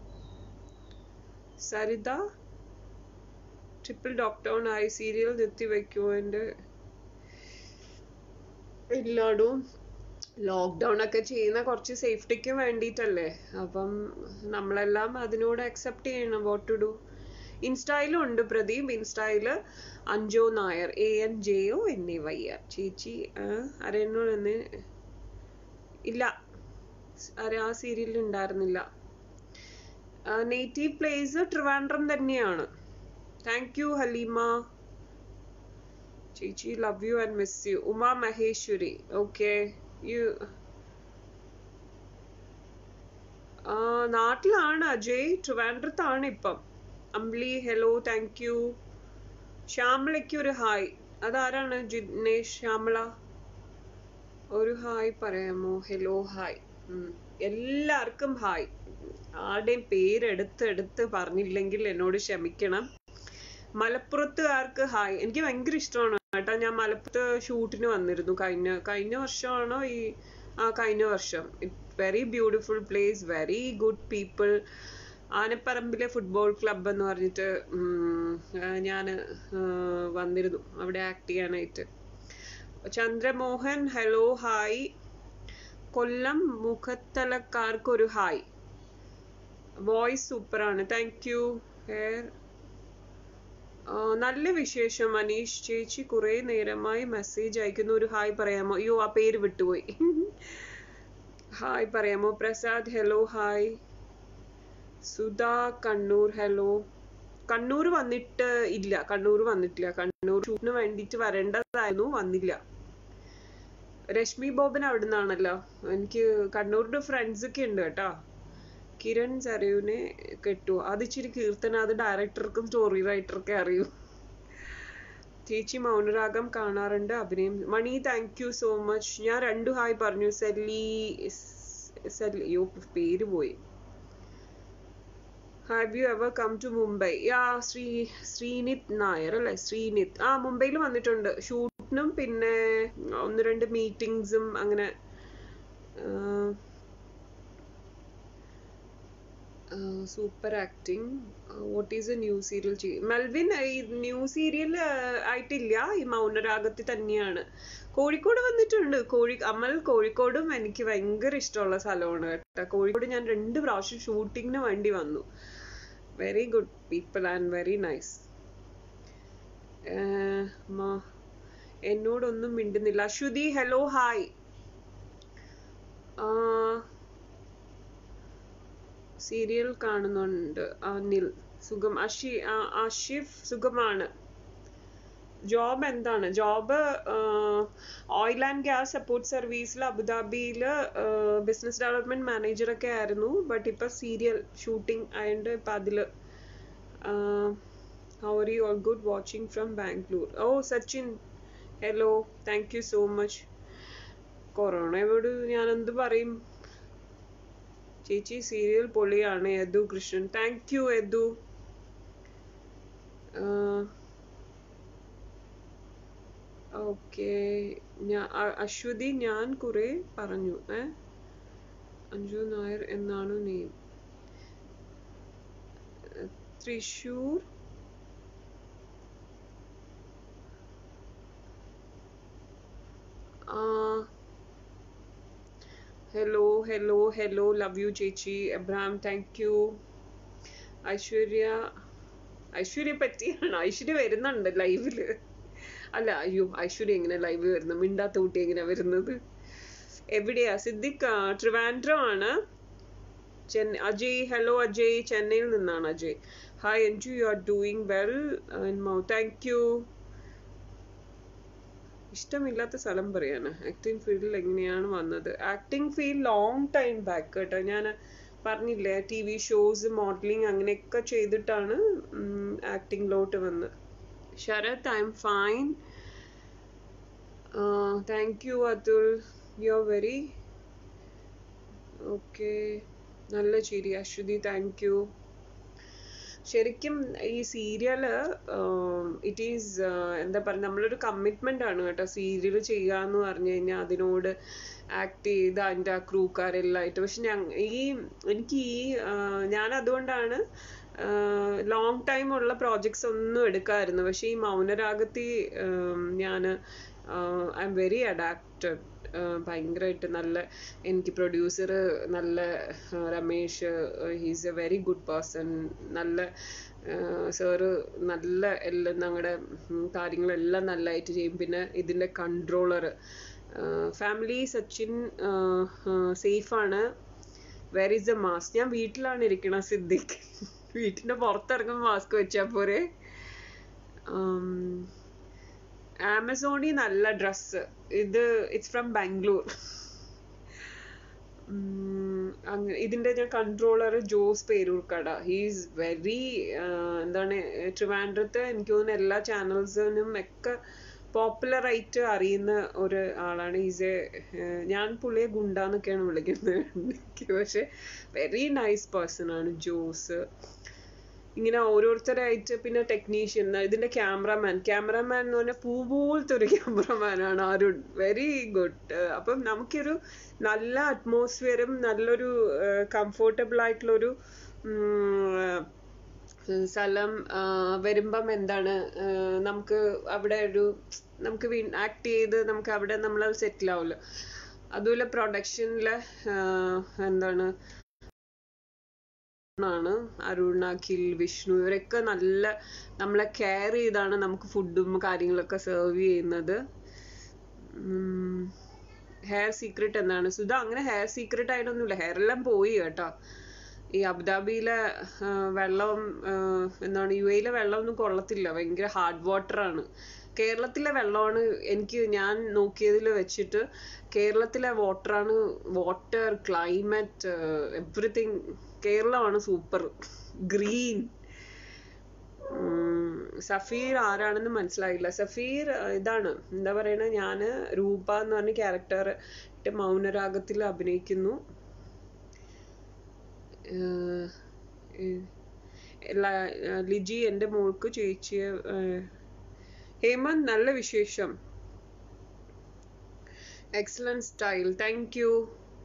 Saritha, triple ഡോക്ടോൺ ആയി സീരിയൽ നിർത്തിവെക്കുമോ? എൻ്റെ എല്ലായിടും ലോക്ക്ഡൗൺ ഒക്കെ ചെയ്യുന്ന കുറച്ച് സേഫ്റ്റിക്ക് വേണ്ടിയിട്ടല്ലേ. അപ്പം നമ്മളെല്ലാം അതിനോട് അക്സെപ്റ്റ് ചെയ്യണം. What to do. ഇൻസ്റ്റയിലും ഉണ്ട് പ്രദീപ്. ഇൻസ്റ്റയില് Anjo Nair, A N J O N A Y R. ചേച്ചി അറിയണോ എന്ന്? ഇല്ല, ആ സീരിയലിൽ ഉണ്ടായിരുന്നില്ല. നേറ്റീവ് പ്ലേസ് ട്രിവാൻഡ്രം തന്നെയാണ്. Thank you Haleema. ചേച്ചി, love you and miss you. Uma Maheshwari, okay. You നാട്ടിലാണ് അജയ്, ട്രിവാൻഡ്രത്താണ് ഇപ്പം. Ambli, hello, thank you. ശ്യാമളയ്ക്ക് ഒരു ഹായ്. അതാരാണ്? ജിനേഷ്, ശ്യാമള, ഒരു ഹായ് പറയാമോ? Hello, hi. എല്ലാവർക്കും ഹായ്. ആരുടെയും പേരെടുത്ത് എടുത്ത് പറഞ്ഞില്ലെങ്കിൽ എന്നോട് ക്ഷമിക്കണം. മലപ്പുറത്തുകാർക്ക് ഹായ്. എനിക്ക് ഭയങ്കര ഇഷ്ടമാണ് കേട്ടോ. ഞാൻ മലപ്പുറത്ത് ഷൂട്ടിന് വന്നിരുന്നു. കഴിഞ്ഞ കഴിഞ്ഞ വർഷമാണോ ഈ ആ കഴിഞ്ഞ വർഷം. Very beautiful place, very good people. ആനപ്പറമ്പിലെ ഫുട്ബോൾ ക്ലബ് എന്ന് പറഞ്ഞിട്ട് ഞാൻ വന്നിരുന്നു അവിടെ ആക്ട് ചെയ്യാനായിട്ട്. Chandramohan, hello, hi. കൊല്ലം മുഖത്തലക്കാർക്ക് ഒരു ഹായ്. വോയിസ് സൂപ്പറാണ്. Thank you. ഹെയർ നല്ല വിശേഷം മനീഷ് ചേച്ചി, കുറെ നേരമായി മെസ്സേജ് അയക്കുന്നു, ഒരു ഹായ് പറയാമോ? അയ്യോ, ആ പേര് വിട്ടുപോയി. ഹായ് പറയാമോ? Prasad hello hi. Sudha Kannur hello. Kannur വന്നിട്ട് ഇല്ല, കണ്ണൂർ വന്നിട്ടില്ല. കണ്ണൂർ ഷൂട്ടിന് വേണ്ടിട്ട് വരേണ്ടതായിരുന്നു, വന്നില്ല. രശ്മി ബോബൻ അവിടെ നിന്നാണല്ലോ. എനിക്ക് കണ്ണൂരിന്റെ ഫ്രണ്ട്സ് ഒക്കെ ഉണ്ട് കേട്ടോ. കിരൺ സരയുവിനെ കെട്ടു, അത് ഇച്ചിരി കീർത്തന, അത് ഡയറക്ടർക്കും സ്റ്റോറി റൈറ്റർക്കെ അറിയൂ. ചേച്ചി മൗനരാഗം കാണാറുണ്ട്, അഭിനയം. Mani thank you so much. ഞാൻ രണ്ടു ഹായ് പറഞ്ഞു. സെല്ലി സെല്ലി അയ്യോ പേര് പോയി. Have you ever come to Mumbai? Yeah Sree Sreenith Nair അല്ലെ? ശ്രീനിത് ആ മുംബൈയിൽ വന്നിട്ടുണ്ട് ഷൂട്ടിനും പിന്നെ ഒന്ന് രണ്ട് മീറ്റിംഗ്സും അങ്ങനെ. Super acting. What is a new serial? Melvin ഈ ന്യൂ സീരിയൽ ആയിട്ടില്ല, ഈ മൗനരാഗത്തിൽ തന്നെയാണ്. കോഴിക്കോട് വന്നിട്ടുണ്ട്. കോഴി അമൽ കോഴിക്കോടും എനിക്ക് ഭയങ്കര ഇഷ്ടമുള്ള സ്ഥലമാണ് കേട്ടോ. കോഴിക്കോട് ഞാൻ രണ്ട് പ്രാവശ്യം ഷൂട്ടിങ്ങിന് വേണ്ടി വന്നു. Very good people and very nice. എന്നോടൊന്നും മിണ്ടുന്നില്ല. Aswathy hello hi. സീരിയൽ കാണുന്നുണ്ട്. അനിൽ സുഖം. അഷി ആഷിഫ് സുഖമാണ്. ജോബ് എന്താണ്? Job oil and gas support സർവീസിൽ അബുദാബിയിൽ ബിസിനസ് ഡെവലപ്മെന്റ് മാനേജർ ഒക്കെ ആയിരുന്നു. ബട്ട് ഇപ്പൊ സീരിയൽ ഷൂട്ടിംഗ് ആയതുകൊണ്ട് ഇപ്പൊ അതില്. How are you? All good, watching from Bangalore. ഓ Sachin hello, thank you so much. കൊറോണയോട് ഞാൻ എന്ത് പറയും ചേച്ചി, സീരിയൽ പൊളിയാണ്. Yadu Krishnan thank you Yadu. Okay. Aswathi ഞാൻ കുറെ പറഞ്ഞു. ഏ അഞ്ജു നായർ എന്നാണ് name. Thrissur hello hello hello, love you ചേച്ചി. Abraham thank you. Aishwarya Aishwarya പറ്റിയാണ്. ഐശ്വര്യ വരുന്നുണ്ട് ലൈവില്. അല്ല അയ്യോ, ഐശ്വര്യ എങ്ങനെ ലൈവ് വരുന്നത്? മിണ്ടാത്ത കുട്ടി എങ്ങനെ വരുന്നത്? എവിടെയാ? സിദ്ദിഖ് ട്രിവാൻഡ്രം ആണ്. അജയ് ഹലോ അജയ്, ചെന്നൈയിൽ നിന്നാണ് Ajay. Hi Anju, you are doing well. Thank you. ഇഷ്ടമില്ലാത്ത സ്ഥലം പറയാണ്. ആക്ടിങ് ഫീൽഡിൽ എങ്ങനെയാണ് വന്നത്? Acting field long time back കേട്ടോ. ഞാൻ പറഞ്ഞില്ലേ, ടി വി ഷോസ്, മോഡലിംഗ് അങ്ങനെയൊക്കെ ചെയ്തിട്ടാണ് ആക്ടിങ്ങിലോട്ട് വന്നത്. Sarath I M fine. Thank you Athul, you are very okay. നല്ല ചിരി. Aswathi thank you. ശരിക്കും ഈ സീരിയല് ഇറ്റ് ഈസ് എന്താ പറയുക, നമ്മളൊരു കമ്മിറ്റ്മെന്റ് ആണ് കേട്ടോ. സീരിയൽ ചെയ്യാന്ന് പറഞ്ഞു കഴിഞ്ഞാൽ അതിനോട് ആക്ട് ചെയ്ത് അതിൻ്റെ ആ ക്രൂക്കാരെല്ലാമായിട്ട്. പക്ഷെ ഈ എനിക്ക് ഈ ഞാൻ അതുകൊണ്ടാണ് ലോങ് ടൈം ഉള്ള പ്രോജക്ട്സ് ഒന്നും എടുക്കാമായിരുന്നു. പക്ഷെ ഈ മൗനരാഗത്തിൽ ഞാൻ ഐ എം വെരി അഡാപ്റ്റഡ്. ഭയങ്കരമായിട്ട് നല്ല, എനിക്ക് പ്രൊഡ്യൂസർ നല്ല Ramesh, he's a very good person. നല്ല സാറ് നല്ല എല്ലാം ഞങ്ങളുടെ കാര്യങ്ങളെല്ലാം നല്ലതായിട്ട് ചെയ്യും. പിന്നെ ഇതിൻ്റെ കൺട്രോളർ ഫാമിലി സച്ചിൻ സേഫാണ്. Where is a mask? ഞാൻ വീട്ടിലാണ് ഇരിക്കണം സിദ്ദിഖ്. വീട്ടിൻ്റെ പുറത്തിറങ്ങുമ്പോൾ മാസ്ക് വെച്ചാൽ പോരെ. ആമസോണിൽ നല്ല ഡ്രസ്സ്. ഇത് ഇറ്റ്സ് ഫ്രം ബാംഗ്ലൂർ. ഇതിന്റെ ഞാൻ controller Jose Peroorkada. He's very എന്താണ് ട്രിവാൻഡ്രത്ത് എനിക്ക് തോന്നുന്നു എല്ലാ ചാനൽസിനും ഒക്കെ പോപ്പുലർ ആയിട്ട് അറിയുന്ന ഒരു ആളാണ്. ഈസ് എ ഞാൻ പുള്ളിയെ ഗുണ്ടാന്നൊക്കെയാണ് വിളിക്കുന്നത്. പക്ഷെ വെരി നൈസ് പേഴ്സൺ ആണ് ജോസ്. ഇങ്ങനെ ഓരോരുത്തരായിട്ട്. പിന്നെ ടെക്നീഷ്യൻ, ഇതിന്റെ ക്യാമറമാൻ ക്യാമറമാൻ എന്ന് പറഞ്ഞാൽ പൂ പോലത്തെ ഒരു ക്യാമറമാനാണ് അരുൺ. Very good. അപ്പം നമുക്കൊരു നല്ല അറ്റ്മോസ്ഫിയറും നല്ലൊരു കംഫോർട്ടബിൾ ആയിട്ടുള്ളൊരു സ്ഥലം വരുമ്പം എന്താണ് നമുക്ക് അവിടെ ഒരു നമുക്ക് ആക്ട് ചെയ്ത് നമുക്ക് അവിടെ നമ്മൾ സെറ്റിൽ ആവുമല്ലോ. അതുപോലെ പ്രൊഡക്ഷനിലെ എന്താണ് ആണ്. അരുൺ, അഖിൽ, വിഷ്ണു ഇവരൊക്കെ നല്ല നമ്മളെ കെയർ ചെയ്താണ് നമുക്ക് ഫുഡും കാര്യങ്ങളൊക്കെ സെർവ് ചെയ്യുന്നത്. ഹെയർ സീക്രട്ട് എന്താണ് സുധ? അങ്ങനെ ഹെയർ സീക്രട്ട് ആയിട്ടൊന്നുമില്ല, ഹെയർ എല്ലാം പോയി കേട്ടോ. ഈ അബുദാബിയിലെ വെള്ളം എന്താണ് യു എയിലെ വെള്ളം ഒന്നും കൊള്ളത്തില്ല, ഭയങ്കര ഹാർഡ് വാട്ടർ ആണ്. കേരളത്തിലെ വെള്ളമാണ് എനിക്ക് ഞാൻ നോക്കിയതിൽ വെച്ചിട്ട് കേരളത്തിലെ വാട്ടറാണ്, വാട്ടർ, ക്ലൈമറ്റ്, എവറിത്തിങ് കേരളമാണ് സൂപ്പർ. ഗ്രീൻ. സഫീർ ആരാണെന്ന് മനസ്സിലായില്ല. സഫീർ ഇതാണ് എന്താ പറയണ, ഞാന് രൂപ എന്ന് പറഞ്ഞ ക്യാരക്ടർ മൗനരാഗത്തിൽ അഭിനയിക്കുന്നു. ലിജി എൻ്റെ മോൾക്ക് ചേച്ചിയെ. ഹേമന്ത് നല്ല വിശേഷം, excellent style, thank you.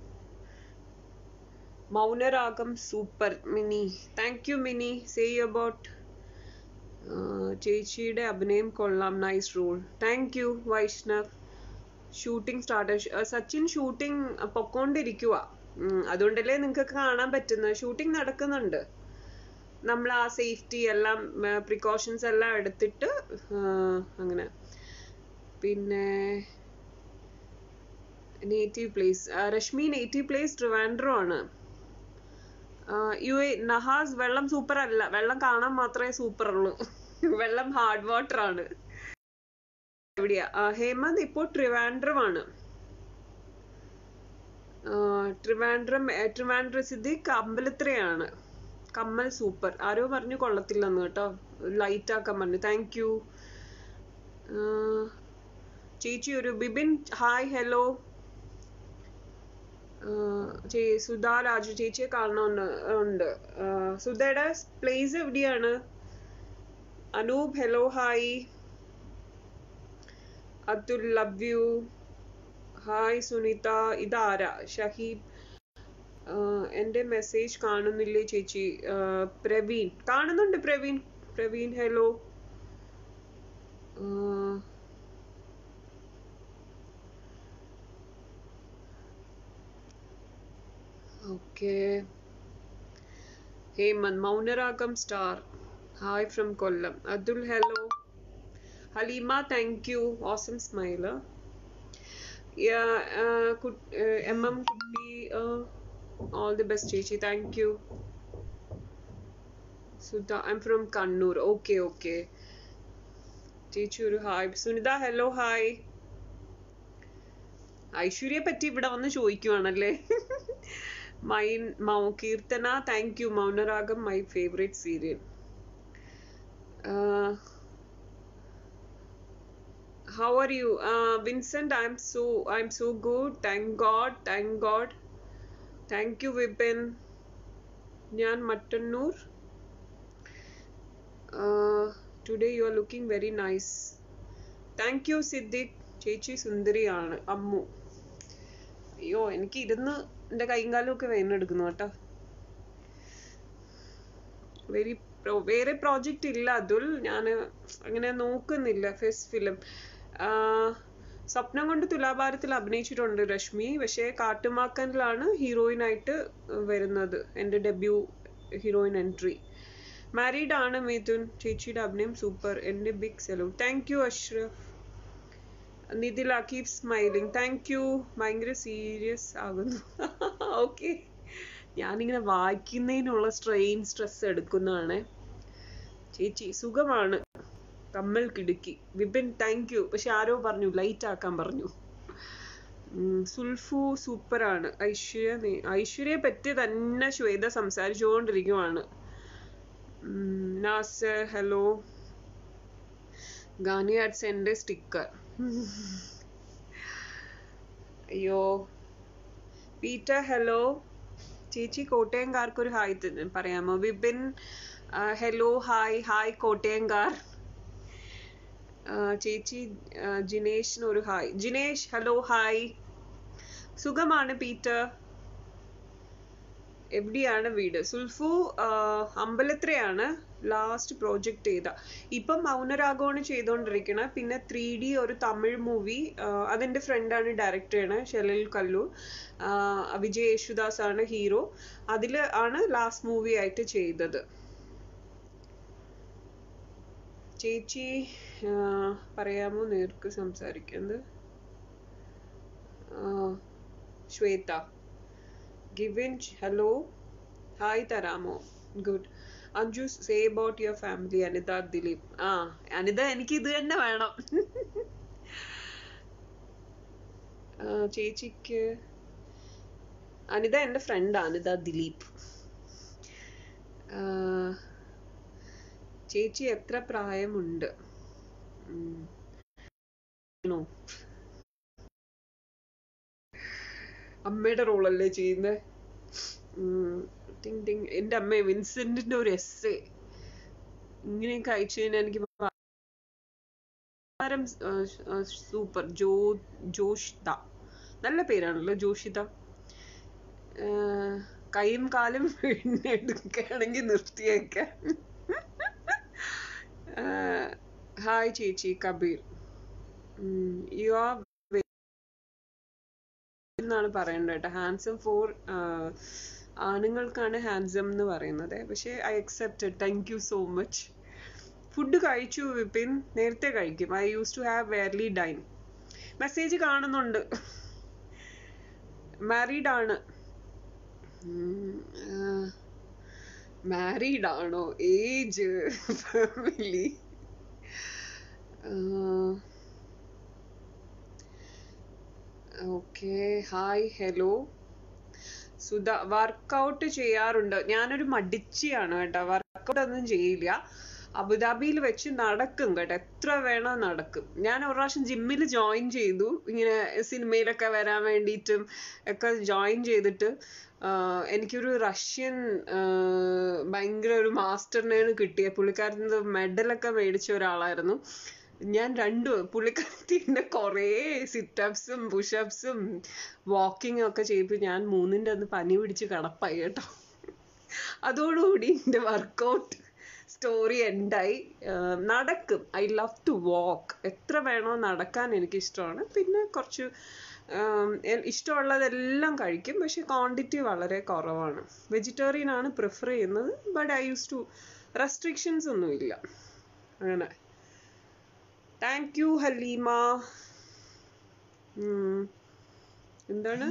Mounaragam super. Mini, thank you Mini. Say about ചേച്ചിയുടെ അഭിനയം കൊള്ളാം, nice role, thank you Vaishnav. Shooting start. Sachin shooting പൊക്കോണ്ടിരിക്കുക, അതുകൊണ്ടല്ലേ നിങ്ങൾക്ക് കാണാൻ പറ്റുന്നത്. ഷൂട്ടിംഗ് നടക്കുന്നുണ്ട്, നമ്മൾ ആ സേഫ്റ്റി എല്ലാം പ്രിക്കോഷൻസ് എല്ലാം എടുത്തിട്ട് അങ്ങനെ. പിന്നെ native place, Reshmi native place Trivandrum ആണ്. യു എ നഹാസ് വെള്ളം സൂപ്പർ അല്ല, വെള്ളം കാണാൻ മാത്രമേ സൂപ്പർ ഉള്ളൂ, വെള്ളം ഹാർഡ് വാട്ടർ ആണ്. എവിടെയാ? ഹേമന്ത് ഇപ്പോൾ ട്രിവാൻഡ്രം ആണ്. ട്രിവാൻഡ്രം ട്രിവാൻഡ്രം സിദ്ദിഖ് അമ്പലത്രയാണ്. കമ്മൽ സൂപ്പർ. ആരോ പറഞ്ഞു കൊള്ളത്തില്ലെന്ന് കേട്ടോ, ലൈറ്റ് ആക്കാൻ പറഞ്ഞു, താങ്ക് യു. ചേച്ചി ഒരു ബിബിൻ ഹായ് ഹലോ. സുധാ രാജു ചേച്ചിയെ കാണുന്നുണ്ട്. സുധയുടെ പ്ലേസ് എവിടെയാണ്? Anoop hello hi. Athul love you. Hi Sunitha. ഇതാരാ? ഷഹീബ്. എൻ്റെ മെസ്സേജ് കാണുന്നില്ലേ ചേച്ചി? പ്രവീൺ കാണുന്നുണ്ട്. Praveen Praveen hello. Okay. Hemanth Mounaragam star. Hi from Kollam. Athul hello. Haleema thank you. Awesome smiler. M M Kutty all the best ചേച്ചി, thank you. Sudha, I'm from Kannur. Okay, okay. ചേച്ചി ഒരു ഹായ്. Sunitha hello hi. ഐശ്വര്യയെ പറ്റി ഇവിടെ വന്ന് ചോദിക്കുവാണല്ലേ. മൈൻ മൗ Keerthana thank you. Mounaragam my favourite serial. How are you? Uh, Vincent, I'm so I'm so good. Thank God, thank God. Thank you Vipin. ഞാൻ Mattannur. Today you are looking very nice. Thank you Siddique. ചേച്ചി സുന്ദരിയാണ്. അമ്മു. അയ്യോ എനിക്ക് ഇരുന്ന് എൻ്റെ കൈയും കാലും ഒക്കെ വേദനെടുക്കുന്നു കേട്ടോ. വെരി വേറെ പ്രോജക്റ്റ് ഇല്ല അതുൽ, ഞാൻ അങ്ങനെ നോക്കുന്നില്ല. ഫസ്റ്റ് ഫിലിം സ്വപ്നം കൊണ്ട് തുലാഭാരത്തിൽ അഭിനയിച്ചിട്ടുണ്ട് രശ്മി, പക്ഷേ കാട്ടുമാക്കനിലാണ് ഹീറോയിൻ ആയിട്ട് വരുന്നത്, എൻ്റെ ഡെബ്യൂ ഹീറോയിൻ എൻട്രി. മാരീഡ് ആണ് മിഥുൻ. ചേച്ചിയുടെ അഭിനയം സൂപ്പർ. എൻ്റെ big salute. Thank you Ashraf. Nithila keep smiling. Thank you. ഭയങ്കര സീരിയസ് ആകുന്നു. ഓക്കെ, ഞാനിങ്ങനെ വായിക്കുന്നതിനുള്ള സ്ട്രെയിൻ സ്ട്രെസ് എടുക്കുന്നതാണ്. ചേച്ചി സുഖമാണ്. കമ്മൽ കിടുക്കി. Vipin thank U. പക്ഷെ ആരോ പറഞ്ഞു ലൈറ്റ് ആക്കാൻ പറഞ്ഞു. സുൽഫു സൂപ്പറാണ്. ഐശ്വര്യ ഐശ്വര്യയെ പറ്റി തന്നെ ശ്വേത സംസാരിച്ചുകൊണ്ടിരിക്കുവാണ്. നാസർ ഹലോ. ഗാനി ആർട്സ് എൻ്റെ സ്റ്റിക്കർ. അയ്യോ. Peter hello. ചേച്ചി കോട്ടയംകാർക്കൊരു ഹായ് പറയാമോ? Vipin hello hi. ഹായ് കോട്ടയംകാർ. ചേച്ചി ജിനേഷിന് ഒരു ഹായ്. Jinesh hello hi. സുഖമാണ് പീറ്റർ. എവിടെയാണ് വീട്? സുൽഫു അമ്പലത്രയാണ്. ലാസ്റ്റ് പ്രോജക്റ്റ് ചെയ്ത. ഇപ്പം മൗനരാഗമാണ് ചെയ്തുകൊണ്ടിരിക്കണേ. പിന്നെ ത്രീ ഡി ഒരു തമിഴ് മൂവി, അതെൻ്റെ ഫ്രണ്ടാണ് ഡയറക്റ്റ് ചെയ്യണേ, ഷെലിൽ കല്ലൂർ. വിജയ് യേശുദാസ് ആണ് ഹീറോ. അതിൽ ആണ് ലാസ്റ്റ് മൂവി ആയിട്ട് ചെയ്തത്. ചേച്ചി പറയാമോ നേർക്ക് സംസാരിക്കുന്നത്? ശ്വേത ഗിവിൻ ഹലോ ഹായ് തരാമോ? Good. Anju say about your family. Anitha Dileep. ആ അനിത എനിക്ക് ഇത് തന്നെ വേണം. ചേച്ചിക്ക് അനിത എൻ്റെ ഫ്രണ്ട് അനിത ദിലീപ്. ചേച്ചി എത്ര പ്രായമുണ്ട്? അമ്മയുടെ റോളല്ലേ ചെയ്യുന്നത്? ടിങ് ടിങ്. എൻ്റെ അമ്മ വിൻസെന്റിന്റെ ഒരു എസ് ഇങ്ങനെയൊക്കെ അയച്ചു കഴിഞ്ഞാൽ എനിക്ക് സൂപ്പർ. ജോ ജോഷിത, നല്ല പേരാണല്ലോ ജോഷിത. കൈയും കാലും എടുക്കുകയാണെങ്കിൽ നിർത്തിയേക്കാം. ഹായ് ചേച്ചി കബീർ. യു ആർ എന്നാണ് പറയേണ്ടത് കേട്ടോ. ഹാൻസം ഫോർ ആണുങ്ങൾക്കാണ് ഹാൻസം എന്ന് പറയുന്നത്. പക്ഷെ I accepted. Thank you so much. Food കഴിച്ചു വിപിൻ. നേരത്തെ കഴിക്കും. I use to have early dine. Message കാണുന്നുണ്ട്. മാരീഡ് ആണ്. മാരീഡ് ആണോ? Age, family? Okay. Hi hello Sudha. Workout ചെയ്യാറുണ്ട്. ഞാനൊരു മടിച്ചിയാണ് കേട്ടോ. വർക്കൗട്ട് ഒന്നും ചെയ്യില്ല. അബുദാബിയിൽ വെച്ച് നടക്കും കേട്ടോ. എത്ര വേണോ നടക്കും. ഞാൻ ഒരു പ്രാവശ്യം ജിമ്മിൽ ജോയിൻ ചെയ്തു. ഇങ്ങനെ സിനിമയിലൊക്കെ വരാൻ വേണ്ടിയിട്ടും ഒക്കെ ജോയിൻ ചെയ്തിട്ട് എനിക്കൊരു റഷ്യൻ ഭയങ്കര ഒരു മാസ്റ്ററിനെയാണ് കിട്ടിയ. പുള്ളിക്കാരൻ്റെ മെഡലൊക്കെ മേടിച്ച ഒരാളായിരുന്നു. ഞാൻ രണ്ടു പുള്ളിക്കാരത്തിൻ്റെ കുറേ സിറ്റപ്സും പുഷപ്സും വാക്കിങ്ങും ഒക്കെ ചെയ്തു. ഞാൻ മൂന്നിൻ്റെ അന്ന് പനി പിടിച്ച് കിടപ്പായി കേട്ടോ. അതോടുകൂടി എൻ്റെ വർക്കൗട്ട് സ്റ്റോറി എൻഡായി. നടക്കും. I love to walk. എത്ര വേണോ നടക്കാൻ എനിക്കിഷ്ടമാണ്. പിന്നെ കുറച്ച് ഇഷ്ടമുള്ളതെല്ലാം കഴിക്കും. പക്ഷെ ക്വാണ്ടിറ്റി വളരെ കുറവാണ്. വെജിറ്റേറിയൻ ആണ് പ്രിഫർ ചെയ്യുന്നത്. But I use to restrictions ഒന്നുമില്ല അങ്ങനെ. Thank you Haleema. എന്താണ്?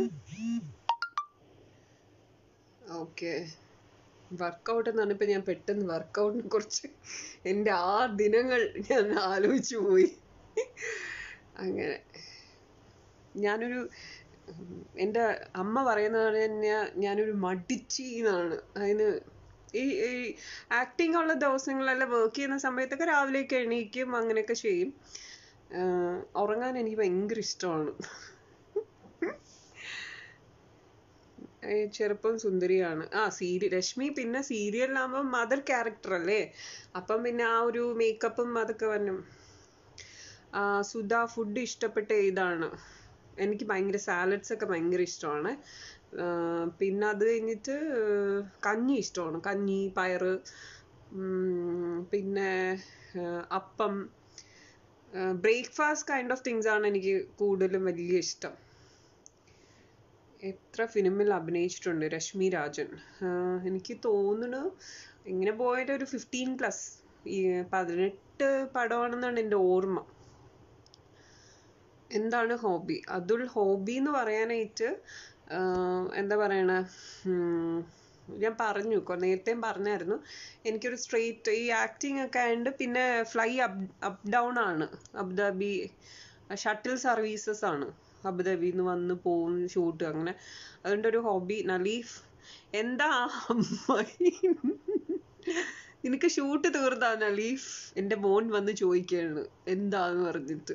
ഓക്കെ. വർക്കൗട്ട് എന്ന് പറഞ്ഞപ്പോൾ ഞാൻ പെട്ടെന്ന് വർക്കൗട്ടിനെ കുറിച്ച് എൻ്റെ ആ ദിനങ്ങൾ ഞാൻ ആലോചിച്ചു പോയി. അങ്ങനെ ഞാനൊരു എൻ്റെ അമ്മ പറയുന്നത് കഴിഞ്ഞാൽ ഞാനൊരു മടിച്ചി എന്നാണ്. അതിന് ഈ ഈ ആക്ടിങ് ഉള്ള ദിവസങ്ങളെല്ലാം വർക്ക് ചെയ്യുന്ന സമയത്തൊക്കെ രാവിലെയൊക്കെ എണീക്കും, അങ്ങനെയൊക്കെ ചെയ്യും. ഉറങ്ങാൻ എനിക്ക് ഭയങ്കര ഇഷ്ടമാണ്. ചെറുപ്പം സുന്ദരിയാണ്. ആ സീരിയൽ രശ്മി പിന്നെ സീരിയലിലാകുമ്പോൾ മദർ ക്യാരക്ടർ അല്ലേ, അപ്പം പിന്നെ ആ ഒരു മേക്കപ്പും അതൊക്കെ വരും. സുധ ഫുഡ് ഇഷ്ടപ്പെട്ട ഏതാണ്? എനിക്ക് ഭയങ്കര സാലഡ്സ് ഒക്കെ ഭയങ്കര ഇഷ്ടമാണ്. പിന്നെ അത് കഴിഞ്ഞിട്ട് കഞ്ഞി ഇഷ്ടമാണ്. കഞ്ഞി, പയറ്, പിന്നെ അപ്പം, ബ്രേക്ക്ഫാസ്റ്റ് കൈൻഡ് ഓഫ് തിങ്സ് ആണ് എനിക്ക് കൂടുതലും വലിയ ഇഷ്ടം. എത്ര ഫിലിമിൽ അഭിനയിച്ചിട്ടുണ്ട് രശ്മി രാജൻ? എനിക്ക് തോന്നുന്നു ഇങ്ങനെ പോയിട്ട് ഒരു ഫിഫ്റ്റീൻ പ്ലസ് ഈ പതിനെട്ട് പടമാണെന്നാണ് എൻ്റെ ഓർമ്മ. എന്താണ് ഹോബി? അതുൽ ഹോബി എന്ന് പറയാനായിട്ട് എന്താ പറയണ, ഞാൻ പറഞ്ഞു നേരത്തെയും പറഞ്ഞായിരുന്നു. എനിക്കൊരു സ്ട്രെയിറ്റ് ഈ ആക്ടിങ് ഒക്കെ ആയതുകൊണ്ട് പിന്നെ ഫ്ലൈ അപ്പ് അപ്പ് ഡൗൺ ആണ്. അബുദാബി ഷട്ടിൽ സർവീസസ് ആണ്. അബുദാബിന്ന് വന്ന് പോവും ഷൂട്ട് അങ്ങനെ. അതുകൊണ്ട് ഒരു ഹോബി. നലീഫ് എന്താ അമ്മായി നിനക്ക് ഷൂട്ട് തീർന്നാ നലീഫ്? എൻ്റെ മോൻ വന്ന് ചോദിക്കുകയാണ് എന്താന്ന് പറഞ്ഞിട്ട്.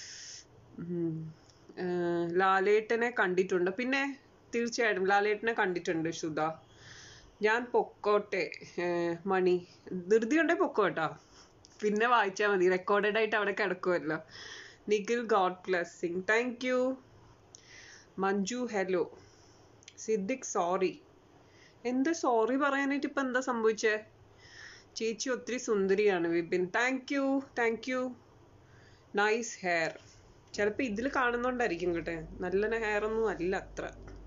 ലാലേട്ടനെ കണ്ടിട്ടുണ്ട്. പിന്നെ തീർച്ചയായിട്ടും ലാലേട്ടനെ കണ്ടിട്ടുണ്ട് സുധ. ഞാൻ പൊക്കോട്ടെ മണി? ധൃതി ഉണ്ടേ പൊക്കോട്ടാ, പിന്നെ വായിച്ചാൽ മതി. റെക്കോർഡഡ് ആയിട്ട് അവിടെ കിടക്കുമല്ലോ. Nikhil God blessing. Thank you. Manju hello. Siddique sorry. എന്ത് സോറി പറയാനായിട്ട് ഇപ്പം എന്താ സംഭവിച്ചേ? ചേച്ചി ഒത്തിരി സുന്ദരിയാണ് Vipin. Thank you thank you. Nice hair. ചിലപ്പോൾ ഇതിൽ കാണുന്നോണ്ടായിരിക്കും കേട്ടെ, നല്ല ഹെയർ ഒന്നും അല്ല അത്ര.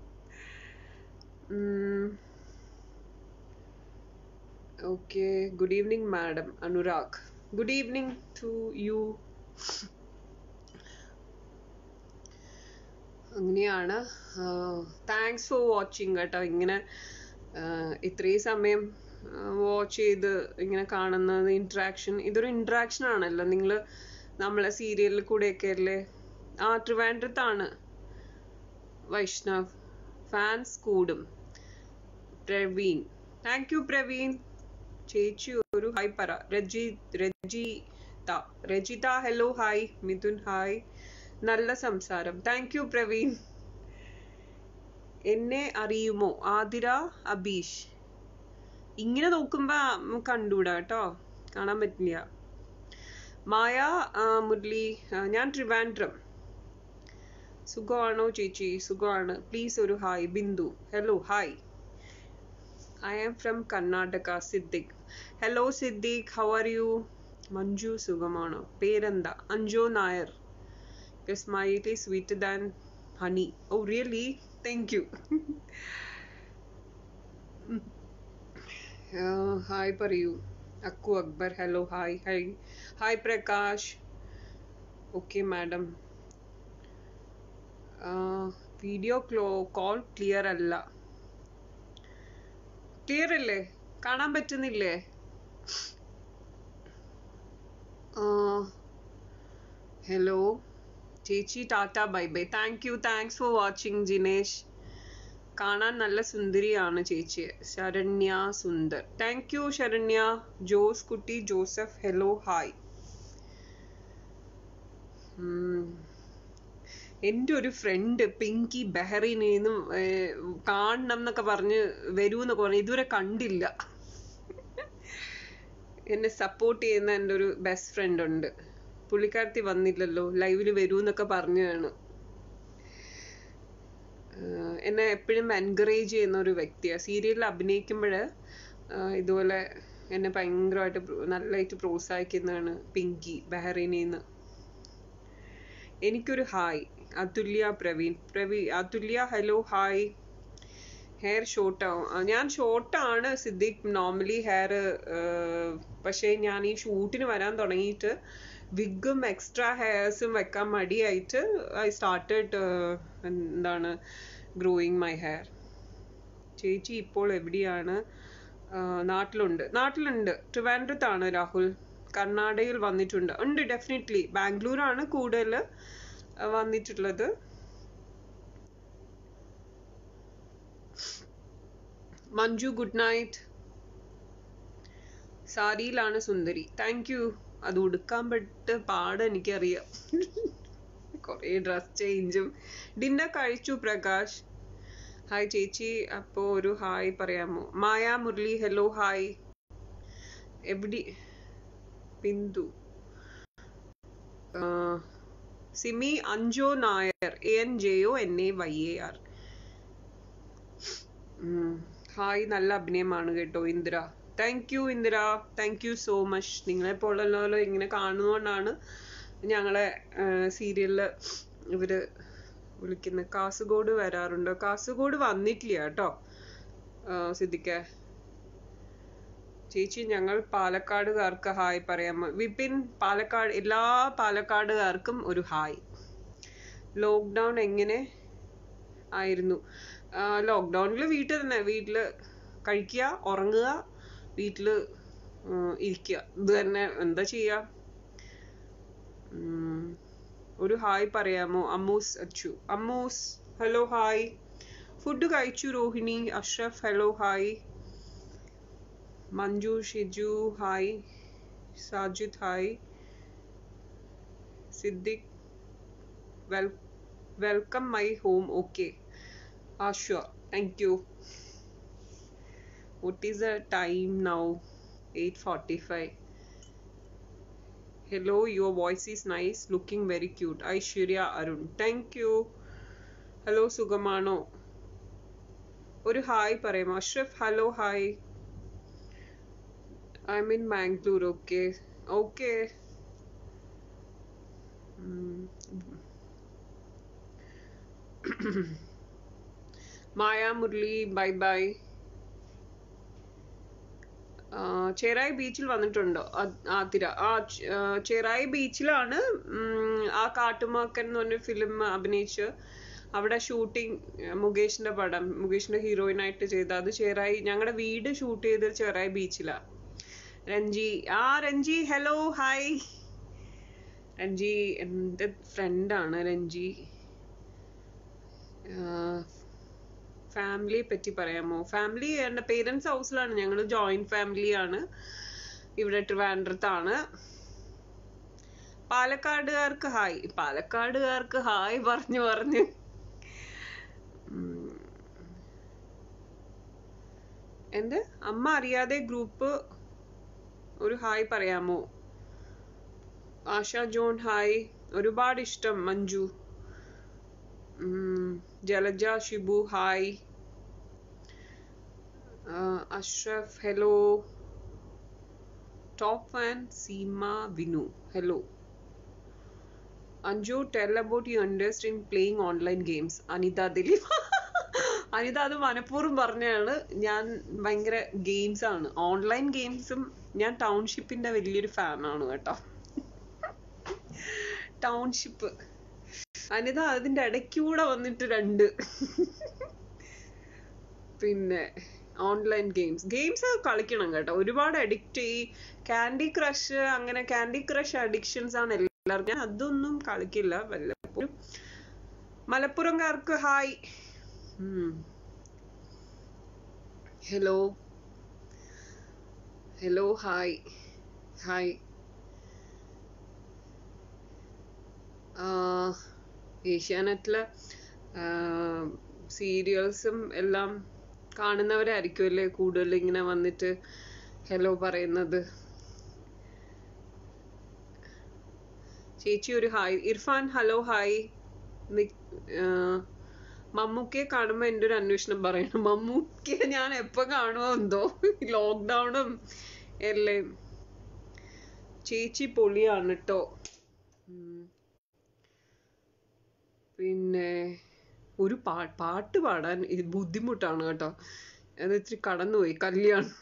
Okay, good evening madam Anurag. Good evening to you. അങ്ങനെയാണ്. താങ്ക്സ് ഫോർ വാച്ചിങ് കേട്ടോ. ഇങ്ങനെ ഇത്രയും സമയം വാച്ച് ചെയ്ത് ഇങ്ങനെ കാണുന്നത്, ഇൻട്രാക്ഷൻ, ഇതൊരു ഇൻട്രാക്ഷൻ ആണല്ലോ. നിങ്ങൾ നമ്മളെ സീരിയലിൽ കൂടെയൊക്കെ അല്ലേ. ആ ട്രിവാൻഡ്രത്താണ് വൈഷ്ണവ്. ഫാൻസ് കൂടും. Praveen, thank you Praveen. ചേച്ചി ഒരു ഹായ് പറ. Raji Rajitha Rajitha hello hi. Mithun hi. നല്ല സംസാരം. Thank you Praveen. എന്നെ അറിയുമോ? ആതിര അബീഷ്. ഇങ്ങനെ നോക്കുമ്പോ കണ്ടൂടാ കേട്ടോ, കാണാൻ പറ്റില്ല. മായ മുരളി, ഞാൻ ട്രിവാൻഡ്രം. സുഖമാണോ ചേച്ചി? സുഖമാണ്. പ്ലീസ് ഒരു hi. Bindu hello hi. I am from Karnataka. Siddique hello Siddique, how are you? Manju സുഖമാണോ? പേരെന്താ? Anju Nair. Your smile is sweeter than honey. Oh really? Thank you. uh, hi Pariyu. Akku Akbar hello hi. Hi hi Prakash. Okay madam. uh, video call clear alla. Clear alle? കാണാൻ പറ്റുന്നില്ലേ? Hello ചേച്ചി, tata bye bye. Thank you. Thanks for watching Jinesh. കാണാൻ നല്ല സുന്ദരിയാണ് ചേച്ചി. Saranya Sundar. Thank you Saranya. Jose Kutty Joseph hello hi. എൻ്റെ ഒരു front Pinky ബഹ്റൈനിൽ കാണണം എന്നൊക്കെ പറഞ്ഞ് വരൂ എന്നൊക്കെ പറഞ്ഞു, ഇതുവരെ കണ്ടില്ല. എന്നെ സപ്പോർട്ട് ചെയ്യുന്ന എൻ്റെ ഒരു ബെസ്റ്റ് ഫ്രണ്ട് ഉണ്ട്. പുള്ളിക്കാരത്തി വന്നില്ലല്ലോ, ലൈവില് വരൂ എന്നൊക്കെ പറഞ്ഞാണ്. എന്നെ എപ്പോഴും എൻകറേജ് ചെയ്യുന്ന ഒരു വ്യക്തിയാണ്. സീരിയലിൽ അഭിനയിക്കുമ്പോൾ ഇതുപോലെ എന്നെ ഭയങ്കരമായിട്ട് നല്ലതായിട്ട് പ്രോത്സാഹിക്കുന്നതാണ് പിങ്കി ബഹ്റൈനിൽ നിന്ന്. എനിക്കൊരു hi. Athulya Praveen. Praveen Athulya hello hi. Hair ഷോർട്ടാവും. ഞാൻ ഷോർട്ടാണ് സിദ്ദിഖ് നോർമലി ഹെയർ. പക്ഷേ ഞാൻ ഈ ഷൂട്ടിന് വരാൻ തുടങ്ങിയിട്ട് വിഗും എക്സ്ട്രാ ഹെയർസും വെക്കാൻ മടിയായിട്ട് ഐ സ്റ്റാർട്ടഡ് എന്താണ് ഗ്രോയിങ് മൈ ഹെയർ. ചേച്ചി ഇപ്പോൾ എവിടെയാണ്? നാട്ടിലുണ്ട്. നാട്ടിലുണ്ട് ട്രിവാൻഡ്രത്താണ് രാഹുൽ. കർണാടകയിൽ വന്നിട്ടുണ്ട്. ഉണ്ട് ഡെഫിനറ്റ്ലി. ബാംഗ്ലൂരാണ് കൂടുതൽ വന്നിട്ടുള്ളത്. Manju good night. സാരിയിലാണ് സുന്ദരി. Thank you. അത് ഉടുക്കാൻ പെട്ട് പാട് എനിക്കറിയാം. കുറേ ഡ്രസ് ചേഞ്ചും. ഡിന്നർ കഴിച്ചു പ്രകാശ്. ഹായ് ചേച്ചി, അപ്പോൾ ഒരു ഹായ് പറയാമോ? Maya Murali hello hi. എവിടെ? Bindu Simi Anjo Nair. A N J O N A Y A R. Hi, നല്ല അഭിനയമാണ് കേട്ടോ Indira. Thank you Indira. Thank you so much. നിങ്ങളെ പോലുള്ളവരോ ഇങ്ങനെ കാണുന്നതുകൊണ്ടാണ് ഞങ്ങളെ സീരിയലിൽ ഇവര് വിളിക്കുന്നത്. കാസർഗോഡ് വരാറുണ്ടോ? കാസർഗോഡ് വന്നിട്ടില്ല കേട്ടോ സിദ്ദിഖേ. ചേച്ചി ഞങ്ങൾ പാലക്കാടുകാർക്ക് ഹായ് പറയാമോ? വിപിൻ പാലക്കാട്. എല്ലാ പാലക്കാടുകാർക്കും ഒരു ഹായ്. ലോക്ക്ഡൗൺ എങ്ങനെ ആയിരുന്നു? ലോക്ക്ഡൗണിൽ വീട്ടിൽ തന്നെ, വീട്ടില് കഴിക്കുക, ഉറങ്ങുക, വീട്ടില് ഇരിക്കുക, ഇത് തന്നെ. എന്താ ചെയ്യാ? ഒരു ഹായ് പറയാമോ? Ammus Achu. Ammus hello hi. Food കഴിച്ചു Rohini. Ashraf hello hi. Manju Shiju hi. Sajid hi. Siddique well welcome my home. Okay ah sure, thank you. What is the time now? eight forty-five. Hello, your voice is nice, looking very cute. Aishwarya Arun. Thank you. Hello സുഖമാണോ? ഒരു hi പറയാമോ? Ashraf hello hi. I'm in Mangalore. Okay. Okay. Mm. Maya Murli, bye bye. Cherai ബീച്ചിൽ വന്നിട്ടുണ്ടോ ആതിര? ആ ചെറായി ബീച്ചിലാണ് ആ കാട്ടുമാക്കൻ എന്ന് പറഞ്ഞ film അഭിനയിച്ച് അവിടെ ഷൂട്ടിംഗ്. മുകേഷിന്റെ പടം, മുകേഷിന്റെ ഹീറോയിൻ ആയിട്ട് ചെയ്ത അത് ചെറായി. ഞങ്ങളുടെ വീട് ഷൂട്ട് ചെയ്തത് ചെറായി ബീച്ചിലാ. രഞ്ജി, ആ രഞ്ജി ഹലോ ഹായ്. രഞ്ജി എൻ്റെ ഫ്രണ്ടാണ് രഞ്ജി. ഫാമിലിയെ പറ്റി പറയാമോ? ഫാമിലി എൻ്റെ പേരൻസ് ഹൗസിലാണ്. ഞങ്ങൾ ജോയിന്റ് ഫാമിലിയാണ്. ഇവിടെ ട്രിവാൻഡ്രത്താണ്. പാലക്കാടുകാർക്ക് ഹായ്. പാലക്കാടുകാർക്ക് ഹായ് പറഞ്ഞു പറഞ്ഞു എന്ത് അമ്മ അറിയാതെ ഗ്രൂപ്പ് ഒരു ഹായ് പറയാമോ? Asha John hi. ഒരുപാട് ഇഷ്ടം Manju. Jalaja Shibu hi. Ashraf hello. Top fan Seema Vinu hello. Anju tell about you interest in playing online games. Anitha Dileep. Anitha അത് മനഃപൂർവ്വം പറഞ്ഞാണ്. ഞാൻ ഭയങ്കര ഗെയിംസ് ആണ്, ഓൺലൈൻ ഗെയിംസും. ഞാൻ ടൗൺഷിപ്പിന്റെ വലിയൊരു ഫാനാണ് കേട്ടോ. ടൗൺഷിപ്പ് അനിത അതിന്റെ ഇടയ്ക്കൂടെ വന്നിട്ട് രണ്ട്. പിന്നെ ഓൺലൈൻ ഗെയിംസ് ഗെയിംസ് കളിക്കണം കേട്ടോ. ഒരുപാട് അഡിക്റ്റ്. ഈ കാൻഡി ക്രഷ്, അങ്ങനെ കാൻഡി ക്രഷ് അഡിക്ഷൻസ് ആണ് എല്ലാവർക്കും. ഞാൻ അതൊന്നും കളിക്കില്ല വല്ലപ്പോഴും. മലപ്പുറംകാർക്ക് hi. Hello hello hi hi. ഏഷ്യാനെറ്റിലെ സീരിയൽസും എല്ലാം കാണുന്നവരായിരിക്കുമല്ലേ കൂടുതൽ ഇങ്ങനെ വന്നിട്ട് ഹലോ പറയുന്നത്. ചേച്ചി ഒരു ഹായ്. Irfan hello hi. മമ്മൂക്കയെ കാണുമ്പോ എൻ്റെ ഒരു അന്വേഷണം പറയണം. മമ്മൂക്കയെ ഞാൻ എപ്പോ കാണുമോ എന്തോ, ലോക്ക്ഡൗണും അല്ലേ. ചേച്ചി പൊളിയാണ് കേട്ടോ. പിന്നെ ഒരു പാ പാട്ട് പാടാൻ ബുദ്ധിമുട്ടാണ് കേട്ടോ. അത് ഇത്തിരി കടന്നുപോയി. കല്യാണം.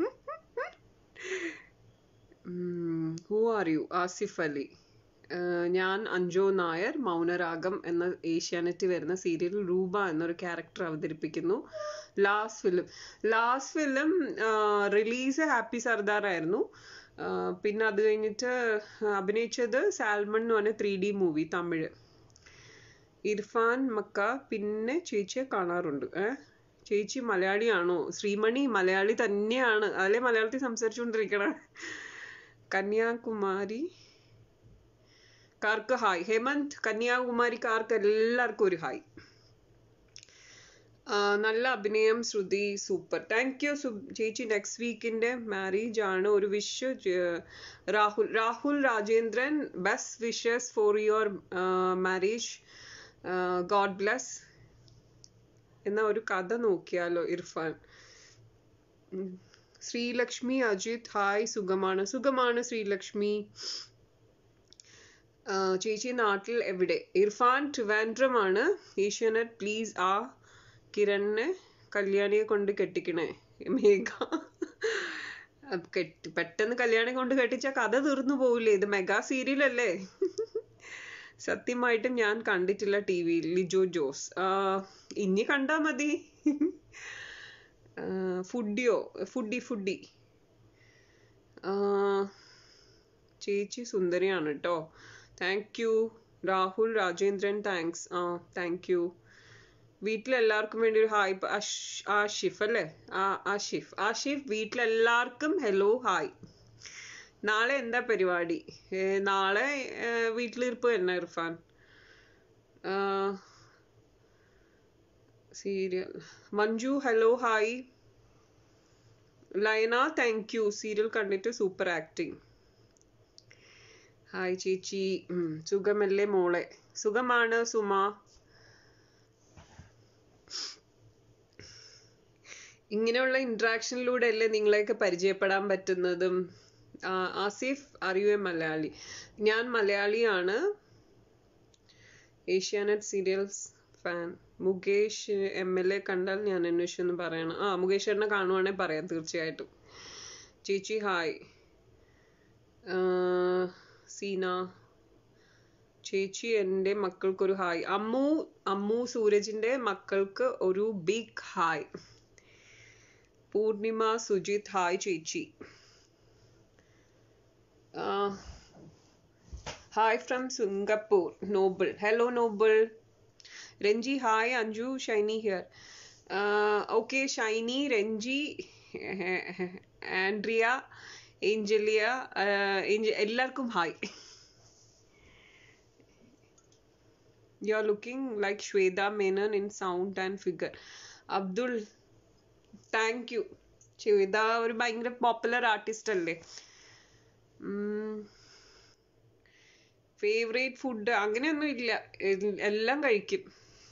Who are you? Asif Ali. ഞാൻ അഞ്ജു നായർ. മൗനരാഗം എന്ന ഏഷ്യാനെറ്റ് വരുന്ന സീരിയലിൽ രൂപ എന്നൊരു ക്യാരക്ടർ അവതരിപ്പിക്കുന്നു. Last film last film release happy Sardar ആയിരുന്നു. പിന്നെ അത് കഴിഞ്ഞിട്ട് അഭിനയിച്ചത് സാൽമൺ എന്ന് പറഞ്ഞ three D movie Tamil. Irfan മക്ക. പിന്നെ ചേച്ചിയെ കാണാറുണ്ട്. ഏഹ് ചേച്ചി മലയാളിയാണോ? ശ്രീമണി മലയാളി തന്നെയാണ്. അതല്ലേ മലയാളത്തിൽ സംസാരിച്ചുകൊണ്ടിരിക്കണം. കന്യാകുമാരി കാർക്ക് ഹായ്. ഹേമന്ത് കന്യാകുമാരിക്കാർക്ക് എല്ലാവർക്കും ഒരു ഹായ്. നല്ല അഭിനയം ശ്രുതി, സൂപ്പർ. താങ്ക് യു ചേച്ചി. നെക്സ്റ്റ് വീക്കിന്റെ മാരേജ് ആണ്. ഒരു wish Rahul Rahul Rajendran. Best wishes for your marriage. God bless എന്ന ഒരു കഥ നോക്കിയാലോ ഇർഫാൻ. ശ്രീലക്ഷ്മി അജിത് ഹായ്. സുഖമാണ് സുഖമാണ് ശ്രീലക്ഷ്മി. ചേച്ചി നാട്ടിൽ എവിടെ? ഇർഫാൻ ട്രിവാൻഡ്രമാണ്. ഏഷ്യാനെറ്റ് പ്ലീസ് ആ കിരണിനെ കല്യാണിയെ കൊണ്ട് കെട്ടിക്കണേ. മേഘ. കെട്ടി പെട്ടെന്ന് കല്യാണി കൊണ്ട് കെട്ടിച്ച കഥ തീർന്നു പോവില്ലേ? ഇത് മെഗാ സീരിയൽ അല്ലേ. സത്യമായിട്ടും ഞാൻ കണ്ടിട്ടില്ല ടി വിയിൽ. ലിജോ ജോസ്. ഇനി കണ്ടാ മതി. ഫുഡിയോ ഫുഡി ഫുഡി. ചേച്ചി സുന്ദരിയാണ് കേട്ടോ. Thank you Rahul Rajendran. Thanks. ആ താങ്ക് യു. വീട്ടിലെല്ലാവർക്കും വേണ്ടി ഒരു ഹായ്. ആഷിഫ് അല്ലേ? ആ ആഷിഫ് ആഷിഫ് വീട്ടിലെല്ലാവർക്കും ഹലോ ഹായ്. നാളെ എന്താ പരിപാടി? നാളെ വീട്ടിലിരിപ്പ് തന്നെ Irfan. Serial. Manju hello hi. Laina thank you. Serial കണ്ടിട്ട് സൂപ്പർ ആക്ടിങ്. ഹായ് ചേച്ചി. സുഖമല്ലേ മോളെ? സുഖമാണ് സുമ. ഇങ്ങനെയുള്ള ഇന്ററാക്ഷനിലൂടെ അല്ലേ നിങ്ങളെയൊക്കെ പരിചയപ്പെടാൻ പറ്റുന്നതും. Asif, are you a Malayali? ഞാൻ മലയാളിയാണ്, Asianet serials fan. Mukesh M L A കണ്ടാൽ ഞാൻ അന്വേഷിച്ചെന്ന് പറയണം. ആ മുകേഷ് ചേട്ടനെ കാണുവാണെങ്കിൽ പറയാം തീർച്ചയായിട്ടും. ചേച്ചി ഹായ്. സീന ചേച്ചി എൻ്റെ മക്കൾക്കൊരു ഹായ്. അമ്മു അമ്മു സൂരജിന്റെ മക്കൾക്ക് ഒരു big hi. Poornima Sujith hi ചേച്ചി. Hi from Singapore. Noble, hello Noble. Ranji hi. Anju Shiny here. Okay Shiny, Ranji, Andrea, Angelia, എല്ലാവർക്കും hi. You are looking like Shweta Menon in sound and figure. Abdul, thank you. Shweta ഒരു ഭയങ്കര പോപ്പുലർ ആർട്ടിസ്റ്റ് അല്ലേ. ഫേവറേറ്റ് ഫുഡ് അങ്ങനെയൊന്നും ഇല്ല, എല്ലാം കഴിക്കും.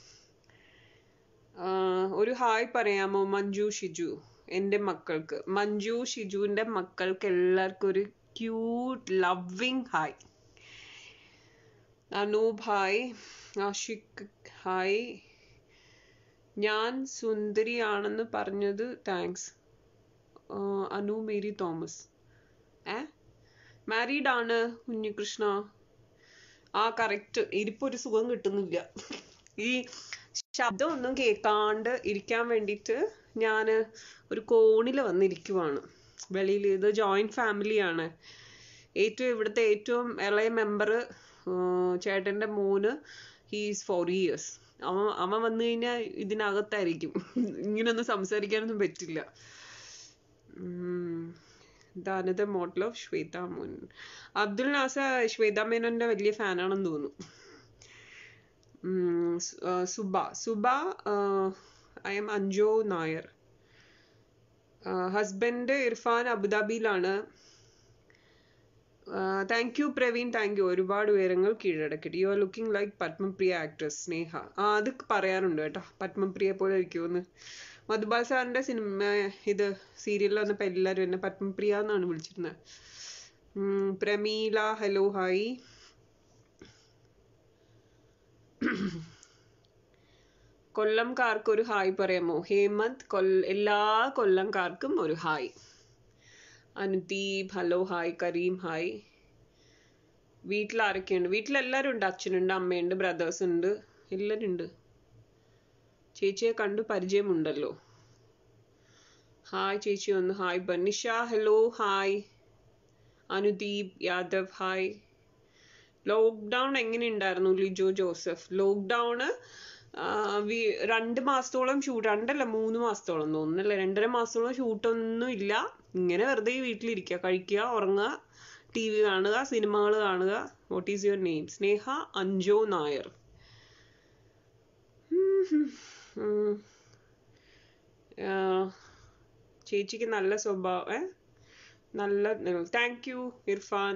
ഒരു ഹായ് പറയാമോ മഞ്ജു ഷിജു എൻ്റെ മക്കൾക്ക്? മഞ്ജു ഷിജുവിൻ്റെ മക്കൾക്ക് എല്ലാവർക്കും ഒരു cute loving hi. Anoop hi. Ashiq hi. ഞാൻ സുന്ദരിയാണെന്ന് പറഞ്ഞത് താങ്ക്സ്. Anu Mary Thomas. ഏ മാരീഡ് ആണ് കുഞ്ഞികൃഷ്ണ. ആ കറക്റ്റ്. ഇരിപ്പൊരു സുഖം കിട്ടുന്നില്ല. ഈ ശബ്ദം ഒന്നും കേൾക്കാണ്ട് ഇരിക്കാൻ വേണ്ടിയിട്ട് ഞാൻ ഒരു കോണിൽ വന്നിരിക്കുവാണ് വെളിയിൽ. ഇത് ജോയിന്റ് ഫാമിലിയാണ്. ഏറ്റവും ഇവിടുത്തെ ഏറ്റവും ഇളയ മെമ്പർ ചേട്ടൻ്റെ മോന്, ഹീസ് ഫോർ ഇയേഴ്സ്. അവൻ അവൻ വന്നു കഴിഞ്ഞാൽ ഇതിനകത്തായിരിക്കും. ഇങ്ങനൊന്നും സംസാരിക്കാനൊന്നും പറ്റില്ല. ദാനത മോഡൽ ഓഫ് ശ്വേത മേനോൻ. അബ്ദുൽ നാസ ശ്വേത മേനോന്റെ വലിയ ഫാനാണെന്ന് തോന്നുന്നു. Suba Suba I'm Anjo Nair. Husband Irfan അബുദാബിയിലാണ്. Thank you Praveen, thank you. ഒരുപാട് ഉയരങ്ങൾ കീഴടക്കിട്ട്. You are looking like Padmapriya actress Sneha. ആ അത് പറയാറുണ്ട് കേട്ടോ, പത്മപ്രിയെ പോലെ ഇരിക്കുമെന്ന്. മധുബാൽ സാറിന്റെ സിനിമ ഇത് സീരിയലിൽ വന്നപ്പോ എല്ലാരും എന്നെ പത്മപ്രിയ എന്നാണ് വിളിച്ചിരുന്നത്. Pramila hello hi. കൊല്ലംകാർക്ക് ഒരു ഹായ് പറയാമോ? ഹേമന്ത്, എല്ലാ കൊല്ലംകാർക്കും ഒരു hi. Anudeep hello hi. Karim hi. വീട്ടിൽ ആരൊക്കെയുണ്ട്? വീട്ടിലെല്ലാവരും ഉണ്ട്. അച്ഛനുണ്ട്, അമ്മയുണ്ട്, ബ്രദേഴ്സ് ഉണ്ട്, എല്ലാവരും ഉണ്ട്. ചേച്ചിയെ കണ്ടു പരിചയമുണ്ടല്ലോ. ഹായ് ചേച്ചി ഒന്ന് hi. Banisha hello hi. Anudeep Yadav hi. Lockdown എങ്ങനെ ഉണ്ടായിരുന്നു ലിജോ ജോസഫ്? ലോക്ക്ഡൗണ് രണ്ട് മാസത്തോളം ഷൂട്ട്, രണ്ടല്ല മൂന്ന് മാസത്തോളം തോന്നുന്നല്ലേ, രണ്ടര മാസത്തോളം ഷൂട്ടൊന്നും ഇല്ല. ഇങ്ങനെ വെറുതെ വീട്ടിലിരിക്കുക, കഴിക്കുക, ഉറങ്ങുക, ടി വി കാണുക, സിനിമകൾ കാണുക. What is your name? Sneha Anjo Nair. ചേച്ചിക്ക് നല്ല സ്വഭാവം. ഏ നല്ല thank you Irfan.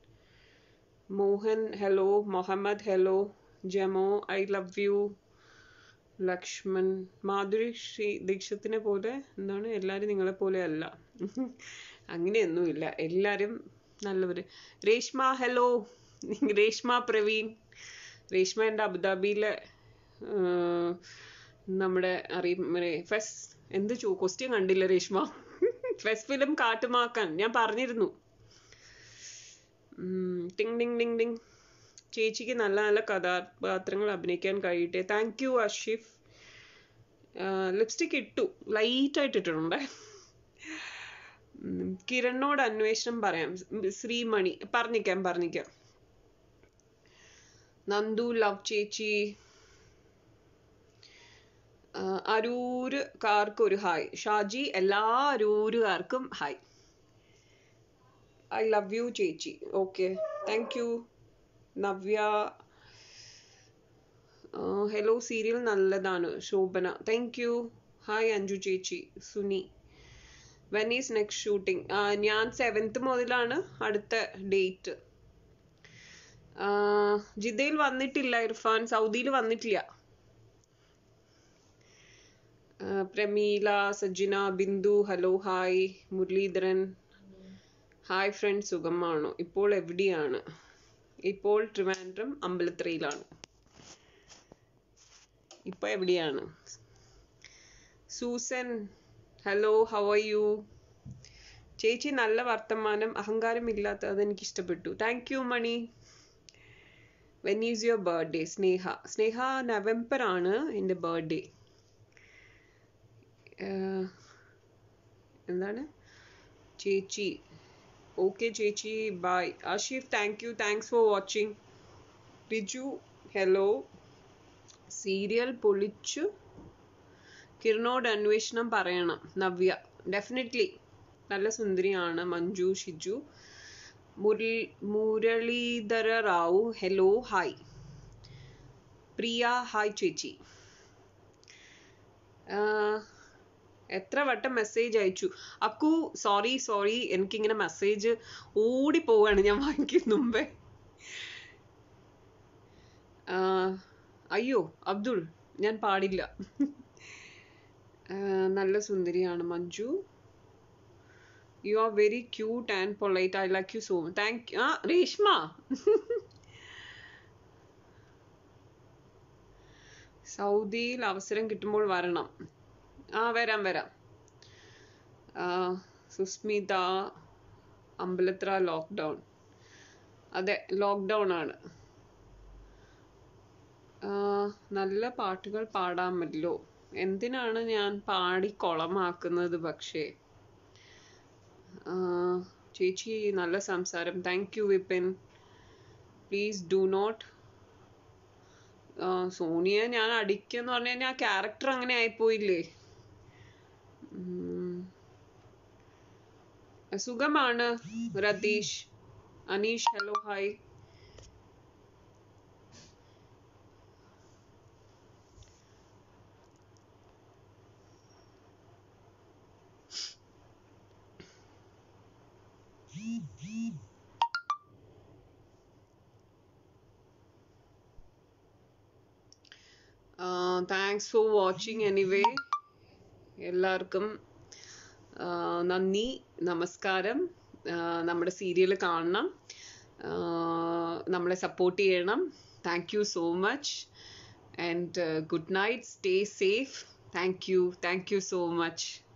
Mohan hello. Muhammad hello. Jamo I love you. Lakshman. Madhuri Shri ദീക്ഷത്തിനെ പോലെ എന്താണ് എല്ലാവരും നിങ്ങളെ പോലെ അല്ല. അങ്ങനെയൊന്നുമില്ല, എല്ലാവരും നല്ലവര്. രേഷ്മ ഹലോ. രേഷ്മ പ്രവീൺ. രേഷ്മ എൻ്റെ അബുദാബിയിലെ നമ്മുടെ അറിയും ഫെസ് എന്ത് ചോ ക്വസ്റ്റ്യൻ കണ്ടില്ല രേഷ്മ. ഫെസ് ഫിലിം കാട്ടുമാക്കാൻ ഞാൻ പറഞ്ഞിരുന്നു. ടിങ് ടിങ് ടിങ് ടിങ്. ചേച്ചിക്ക് നല്ല നല്ല കഥാപാത്രങ്ങൾ അഭിനയിക്കാൻ കഴിയട്ടെ. Thank you അഷിഫ്. ലിപ്സ്റ്റിക് ഇട്ടു, ലൈറ്റായിട്ട് ഇട്ടിട്ടുണ്ടേ. കിരണിനോട് അന്വേഷണം പറയാം. ശ്രീമണി പറഞ്ഞിക്കാം പറഞ്ഞിക്കാം. നന്ദു ലവ് ചേച്ചി. അരൂരുകാർക്ക് ഒരു ഹായ്. ഷാജി എല്ലാ അരൂരുകാർക്കും ഹായ്. ഐ ലവ് യു ചേച്ചി. Okay thank you. Navya hello. Serial നല്ലതാണ് Shobhana. Thank you. Hi Anju ചേച്ചി. Suni. When is next shooting? ഞാൻ സെവൻത്ത് മുതലാണ് അടുത്ത ഡേറ്റ്. ജിദ്ദയിൽ വന്നിട്ടില്ല ഇർഫാൻ, സൗദിയിൽ വന്നിട്ടില്ല. Pramila, Sajina, Bindu, hello hi. Muraleedharan, hi friend, സുഖമാണോ? ഇപ്പോൾ എവിടെയാണ്? ഇപ്പോൾ ട്രിവാൻഡ്രം അമ്പലത്രയിലാണ്. ഇപ്പൊ എവിടെയാണ്? Susan, hello, how are you? ചേച്ചി നല്ല വർത്തമാനം, അഹങ്കാരമില്ലാത്ത, അതെനിക്ക് ഇഷ്ടപ്പെട്ടു. Thank you Mani. When is your birthday? Sneha Sneha November ആണ് എൻ്റെ ബർത്ത്ഡേ. എന്താണ് ചേച്ചി? ഓക്കെ ചേച്ചി, bye. Ashif, thank you, thanks for watching. Biju, hello. Serial പൊളിച്ചു, കിരണോട് അന്വേഷണം പറയണം. നവ്യ, ഡെഫിനറ്റ്ലി, നല്ല സുന്ദരിയാണ്. Manju, Shiju, Murali Muraleedhara Rao, hello hi. Priya, hi ചേച്ചി. എത്ര വട്ടം മെസ്സേജ് അയച്ചു അക്കു? സോറി സോറി എനിക്കിങ്ങനെ മെസ്സേജ് ഓടി പോവാണ് ഞാൻ വാങ്ങിക്കും മുമ്പേ. അയ്യോ അബ്ദുൾ, ഞാൻ പാടില്ല. നല്ല സുന്ദരിയാണ് Manju. You are very cute and polite. I like you so much. Thank you. ആ രേഷ്മ, സൗദിയിൽ അവസരം കിട്ടുമ്പോൾ വരണം. ആ വരാം വരാം. സുസ്മിത, അമ്പലത്ര ലോക്ക്ഡൗൺ. അതെ, ലോക്ക്ഡൗൺ ആണ്. നല്ല പാട്ടുകൾ പാടാമല്ലോ. എന്തിനാണ് ഞാൻ പാടി കൊളമാക്കുന്നത്? പക്ഷേ ചേച്ചി നല്ല സംസാരം. Thank you Vipin. Please do not. Sonia ഞാൻ അടിക്കെന്ന് പറഞ്ഞു കഴിഞ്ഞാൽ ആ ക്യാരക്ടർ അങ്ങനെ ആയിപ്പോയില്ലേ. സുഖമാണ് Ratheesh. Aneesh, hello hi. Thanks for watching anyway. എല്ലാവർക്കും നന്ദി, നമസ്കാരം. നമ്മുടെ സീരിയൽ കാണണം, നമ്മളെ സപ്പോർട്ട് ചെയ്യണം. Thank you so much and good night. Stay safe. Thank you thank you so much.